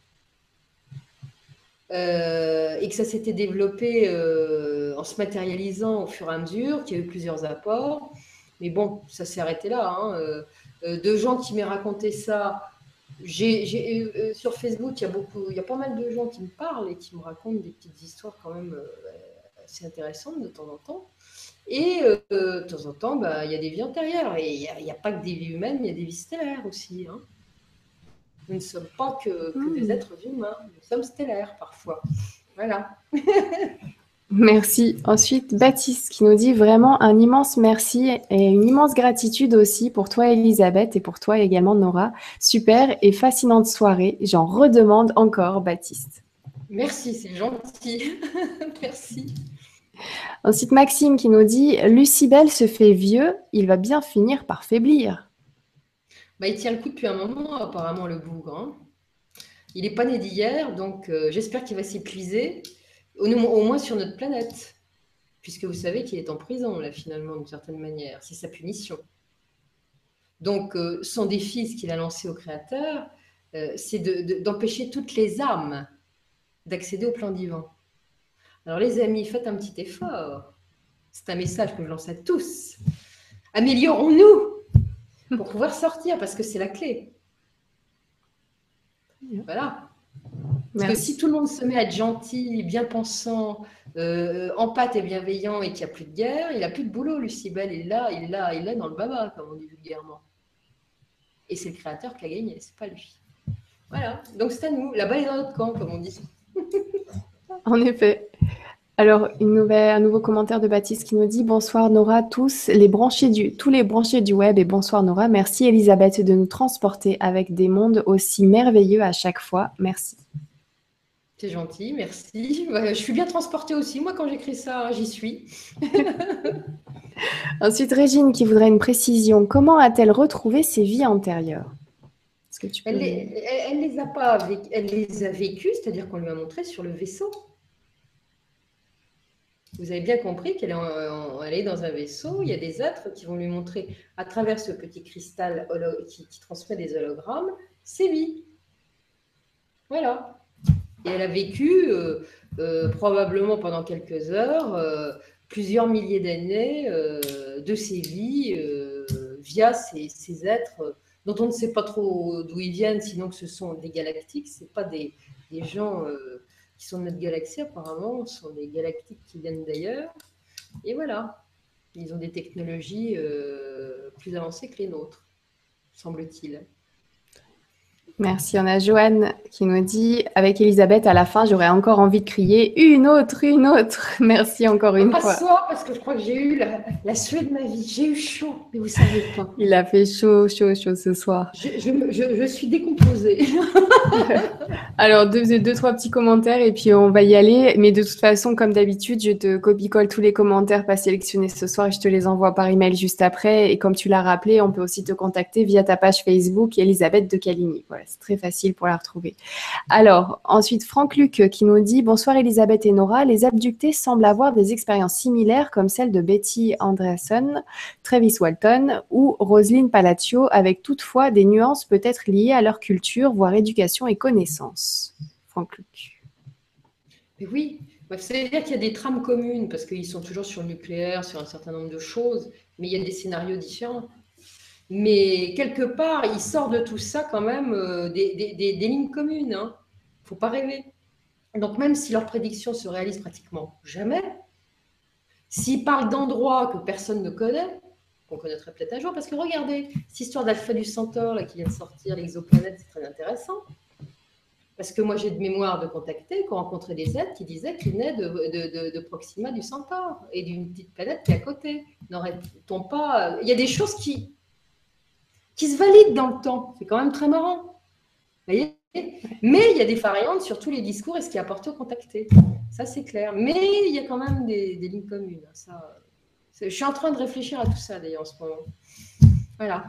Et que ça s'était développé en se matérialisant au fur et à mesure, qu'il y a eu plusieurs apports. Mais bon, ça s'est arrêté là. Hein. De gens qui m'aient raconté ça, sur Facebook, il y a pas mal de gens qui me parlent et qui me racontent des petites histoires quand même assez intéressantes de temps en temps. Et de temps en temps, il y a des vies antérieures. Et il n'y a pas que des vies humaines, il y a des vies stellaires aussi. Hein. Nous ne sommes pas que des êtres humains, nous sommes stellaires parfois. Voilà. Merci. Ensuite, Baptiste qui nous dit vraiment un immense merci et une immense gratitude aussi pour toi, Elisabeth, et pour toi également, Nora. Super et fascinante soirée. J'en redemande encore, Baptiste. Merci, c'est gentil. Merci. Ensuite, Maxime qui nous dit Lucibel se fait vieux, il va bien finir par faiblir. Il tient le coup depuis un moment, apparemment, le bougre. Hein. Il n'est pas né d'hier, donc j'espère qu'il va s'épuiser, au moins sur notre planète, puisque vous savez qu'il est en prison, là, finalement, d'une certaine manière. C'est sa punition. Donc, son défi, ce qu'il a lancé au Créateur, c'est d'empêcher toutes les âmes d'accéder au plan divin. Alors, les amis, faites un petit effort. C'est un message que je lance à tous. Améliorons-nous pour pouvoir sortir, parce que c'est la clé. Voilà. Parce que si tout le monde se met à être gentil, bien pensant, empathe et bienveillant et qu'il n'y a plus de guerre, il n'a plus de boulot, Lucibel. Il est dans le baba, comme on dit vulgairement. Et c'est le Créateur qui a gagné, c'est pas lui. Voilà. Donc c'est à nous. La balle est dans notre camp, comme on dit. En effet. Alors, un nouveau commentaire de Baptiste qui nous dit bonsoir Nora, tous les branchés du web et bonsoir Nora. Merci Elisabeth de nous transporter avec des mondes aussi merveilleux à chaque fois. Merci. C'est gentil, merci. Je suis bien transportée aussi. Moi, quand j'écris ça, j'y suis. Ensuite, Régine qui voudrait une précision. Comment a-t-elle retrouvé ses vies antérieures? Est-ce que tu peux... Elle les a pas, elle les a vécues, c'est-à-dire qu'on lui a montré sur le vaisseau. vous avez bien compris qu'elle elle est dans un vaisseau. Il y a des êtres qui vont lui montrer à travers ce petit cristal qui transmet des hologrammes ses vies. Voilà. Et elle a vécu probablement pendant quelques heures, plusieurs milliers d'années de ses vies via ces êtres dont on ne sait pas trop d'où ils viennent, sinon que ce sont des galactiques. Ce pas des gens qui sont de notre galaxie, apparemment. Ce sont des galactiques qui viennent d'ailleurs. Et voilà. Ils ont des technologies plus avancées que les nôtres, semble-t-il. Merci. On a Joanne qui nous dit « Avec Elisabeth, à la fin, j'aurais encore envie de crier « Une autre, une autre !» Merci encore une fois. Pas parce que je crois que j'ai eu la sueur de ma vie. J'ai eu chaud, mais vous savez pas. Il a fait chaud, chaud, chaud ce soir. Je suis décomposée. Alors, deux, trois petits commentaires et puis on va y aller. Mais de toute façon, comme d'habitude, je te copie-colle tous les commentaires pas sélectionnés ce soir et je te les envoie par email juste après. Et comme tu l'as rappelé, on peut aussi te contacter via ta page Facebook Elisabeth de Caligny. Voilà, c'est très facile pour la retrouver. Alors, ensuite, Franck Luc qui nous dit « Bonsoir Elisabeth et Nora. Les abductés semblent avoir des expériences similaires comme celle de Betty Andreasson, Travis Walton ou Roselyne Palacio, avec toutefois des nuances peut-être liées à leur culture, voire éducation et connaissances. » Franck Luc. Mais oui, c'est-à-dire qu'il y a des trames communes, parce qu'ils sont toujours sur le nucléaire, sur un certain nombre de choses, mais il y a des scénarios différents. Mais quelque part, il sort de tout ça quand même des lignes communes. Il ne faut pas rêver. Donc même si leurs prédictions se réalisent pratiquement jamais, s'ils parlent d'endroits que personne ne connaît, qu'on connaîtrait peut-être un jour, parce que regardez, cette histoire d'Alpha du Centaure là, qui vient de sortir, l'exoplanète, c'est très intéressant. Parce que moi, j'ai de mémoire de contacter, qu'on rencontrait des êtres qui disaient qu'ils venaient de Proxima du Centaure et d'une petite planète qui est à côté. N'aurait-on pas... Il y a des choses qui se valident dans le temps. C'est quand même très marrant. Vous voyez ? Mais il y a des variantes sur tous les discours et ce qui apporte au contacté. Ça, c'est clair. Mais il y a quand même des lignes communes. Ça, je suis en train de réfléchir à tout ça, d'ailleurs, en ce moment. Voilà.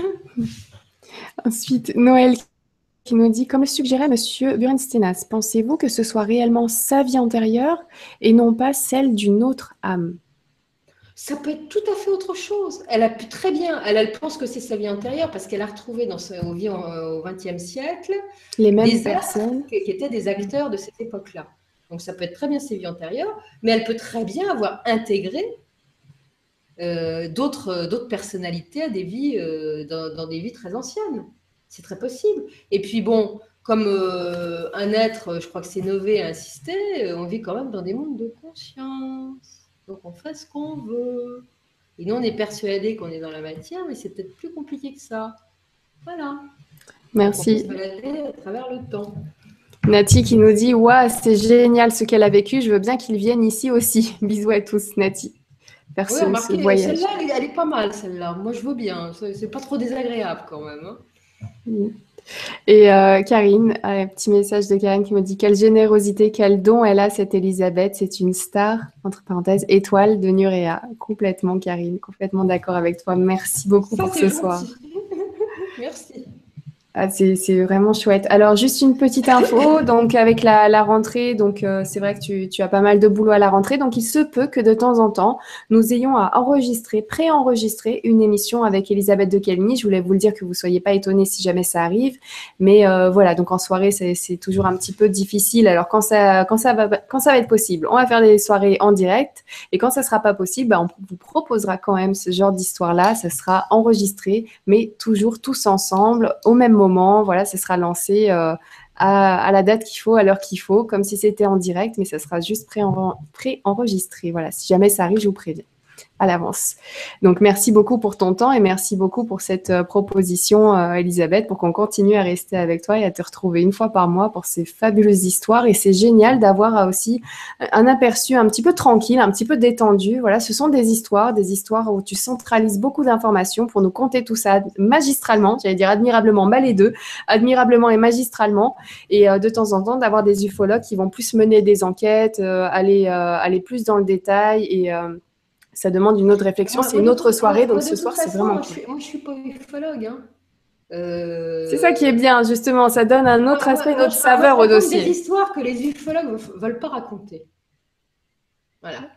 Ensuite, Noël qui nous dit « Comme le suggérait M. Burenstenas, pensez-vous que ce soit réellement sa vie antérieure et non pas celle d'une autre âme ?» Ça peut être tout à fait autre chose. Elle a pu très bien, elle pense que c'est sa vie antérieure parce qu'elle a retrouvé au XXe siècle les mêmes personnes qui étaient des acteurs de cette époque-là. Donc ça peut être très bien ses vies antérieures, mais elle peut très bien avoir intégré d'autres personnalités à des vies, dans des vies très anciennes. C'est très possible. Et puis bon, comme un être, je crois que c'est Nové a insisté, on vit quand même dans des mondes de conscience. Donc, on fait ce qu'on veut. Et nous, on est persuadés qu'on est dans la matière, mais c'est peut-être plus compliqué que ça. Voilà. Merci. On peut se balader à travers le temps. Nati qui nous dit « Waouh, c'est génial ce qu'elle a vécu. Je veux bien qu'ils viennent ici aussi. » Bisous à tous, Nati. Oui, remarquez, celle-là, elle est pas mal, celle-là. Moi, je veux bien. C'est pas trop désagréable quand même. Et Karine, un petit message de Karine qui me dit « Quelle générosité, quel don elle a, cette Elisabeth. C'est une star, entre parenthèses, étoile de Nurea. » Complètement, Karine, complètement d'accord avec toi. Merci beaucoup pour ce soir. Merci. Ah, c'est vraiment chouette. Alors, juste une petite info, donc avec la rentrée, donc c'est vrai que tu as pas mal de boulot à la rentrée, donc il se peut que de temps en temps, nous ayons à préenregistrer une émission avec Elisabeth de Caligny. Je voulais vous le dire que vous ne soyez pas étonnés si jamais ça arrive, mais voilà, donc en soirée, c'est toujours un petit peu difficile. Alors, quand ça va être possible, on va faire des soirées en direct, et quand ça ne sera pas possible, on vous proposera quand même ce genre d'histoire-là. Ça sera enregistré, mais toujours tous ensemble, au même moment, voilà, ça sera lancé à la date qu'il faut, à l'heure qu'il faut, comme si c'était en direct, mais ça sera juste pré-enregistré. Voilà, si jamais ça arrive, je vous préviens à l'avance. Donc, merci beaucoup pour ton temps et merci beaucoup pour cette proposition, Elisabeth, pour qu'on continue à rester avec toi et à te retrouver une fois par mois pour ces fabuleuses histoires. Et c'est génial d'avoir aussi un aperçu un petit peu tranquille, un petit peu détendu. Voilà, ce sont des histoires où tu centralises beaucoup d'informations pour nous conter tout ça magistralement, j'allais dire admirablement, mal les deux, admirablement et magistralement. Et de temps en temps, d'avoir des ufologues qui vont plus mener des enquêtes, aller plus dans le détail et ça demande une autre réflexion, c'est une autre soirée, donc ce soir, c'est vraiment cool. Moi, je ne suis pas ufologue. C'est ça qui est bien, justement, ça donne un autre aspect, une autre saveur au dossier. Des histoires que les ufologues ne veulent pas raconter. Voilà.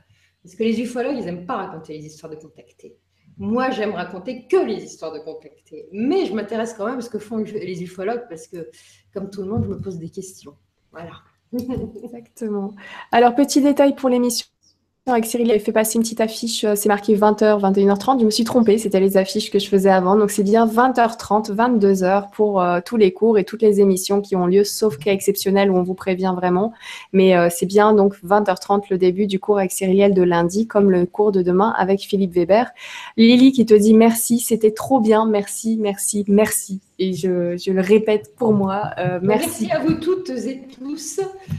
Parce que les ufologues, ils n'aiment pas raconter les histoires de contactés. Moi, j'aime raconter que les histoires de contactés. Mais je m'intéresse quand même à ce que font les ufologues parce que, comme tout le monde, je me pose des questions. Voilà. Exactement. Alors, petit détail pour l'émission. Avec Cyril, il avait fait passer une petite affiche, c'est marqué 20h, 21h30. Je me suis trompée, c'était les affiches que je faisais avant. Donc c'est bien 20h30, 22h pour tous les cours et toutes les émissions qui ont lieu, sauf cas exceptionnel où on vous prévient vraiment. Mais c'est bien donc 20h30 le début du cours avec Cyrielle de lundi, comme le cours de demain avec Philippe Weber. Lily qui te dit merci, c'était trop bien, merci, merci, merci. Et je le répète pour moi, merci. Merci à vous toutes et tous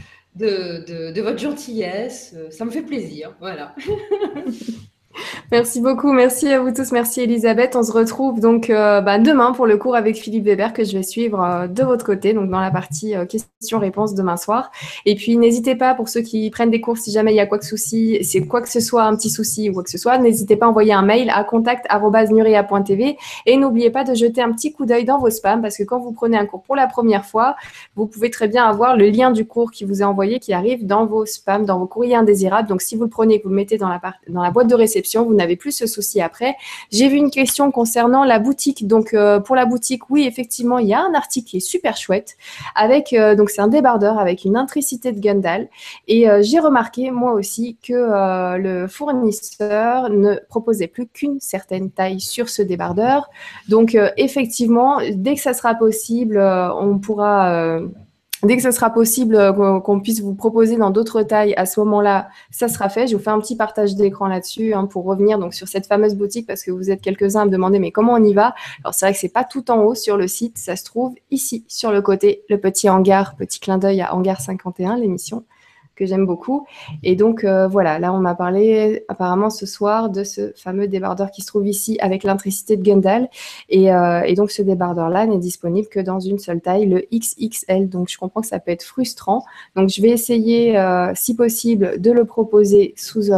de votre gentillesse. Ça me fait plaisir. Voilà. Merci beaucoup, merci à vous tous, merci Elisabeth. On se retrouve donc demain pour le cours avec Philippe Weber que je vais suivre de votre côté, donc dans la partie questions-réponses demain soir. Et puis n'hésitez pas pour ceux qui prennent des cours, si jamais il y a quoi que ce soit un petit souci ou quoi que ce soit, n'hésitez pas à envoyer un mail à contact@nurea.tv et n'oubliez pas de jeter un petit coup d'œil dans vos spams parce que quand vous prenez un cours pour la première fois, vous pouvez très bien avoir le lien du cours qui vous est envoyé qui arrive dans vos spams, dans vos courriers indésirables. Donc si vous le prenez, que vous le mettez dans la boîte de réception, vous n'avez plus ce souci après. J'ai vu une question concernant la boutique. Donc, pour la boutique, oui, effectivement, il y a un article qui est super chouette avec, donc c'est un débardeur avec une intricité de Gundal. Et j'ai remarqué, moi aussi, que le fournisseur ne proposait plus qu'une certaine taille sur ce débardeur. Donc, effectivement, dès que ça sera possible, on pourra... Dès que ce sera possible qu'on puisse vous proposer dans d'autres tailles, à ce moment-là, ça sera fait. Je vous fais un petit partage d'écran là-dessus pour revenir donc sur cette fameuse boutique parce que vous êtes quelques-uns à me demander mais comment on y va. Alors c'est vrai que c'est pas tout en haut sur le site, ça se trouve ici sur le côté, le petit hangar, petit clin d'œil à Hangar 51, l'émission que j'aime beaucoup. Et donc, voilà, là, on m'a parlé apparemment ce soir de ce fameux débardeur qui se trouve ici avec l'intricité de Gundal. Et donc, ce débardeur-là n'est disponible que dans une seule taille, le XXL. Donc, je comprends que ça peut être frustrant. Donc, je vais essayer, si possible, de le proposer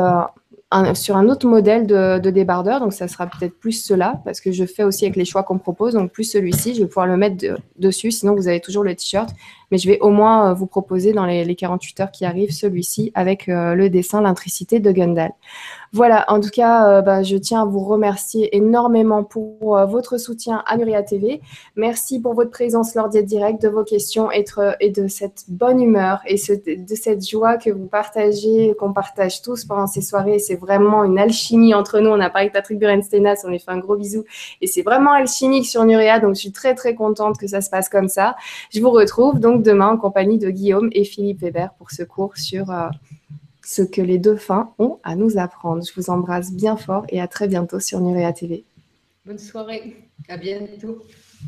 sur un autre modèle de débardeur. Donc, ça sera peut-être plus cela, parce que je fais aussi avec les choix qu'on me propose. Donc, plus celui-ci, je vais pouvoir le mettre dessus. Sinon, vous avez toujours le t-shirt. Mais je vais au moins vous proposer dans les 48 heures qui arrivent celui-ci avec le dessin, l'intricité de Gundal. Voilà, en tout cas, je tiens à vous remercier énormément pour votre soutien à Nuria TV. Merci pour votre présence lors des directs, de vos questions et de cette bonne humeur et de cette joie que vous partagez, qu'on partage tous pendant ces soirées. C'est vraiment une alchimie entre nous. On a parlé avec Patrick Burensteinas, on lui fait un gros bisou. Et c'est vraiment alchimique sur Nuria, donc je suis très, très contente que ça se passe comme ça. Je vous retrouve donc demain en compagnie de Guillaume et Philippe Weber pour ce cours sur ce que les dauphins ont à nous apprendre. Je vous embrasse bien fort et à très bientôt sur Nurea TV. Bonne soirée. À bientôt.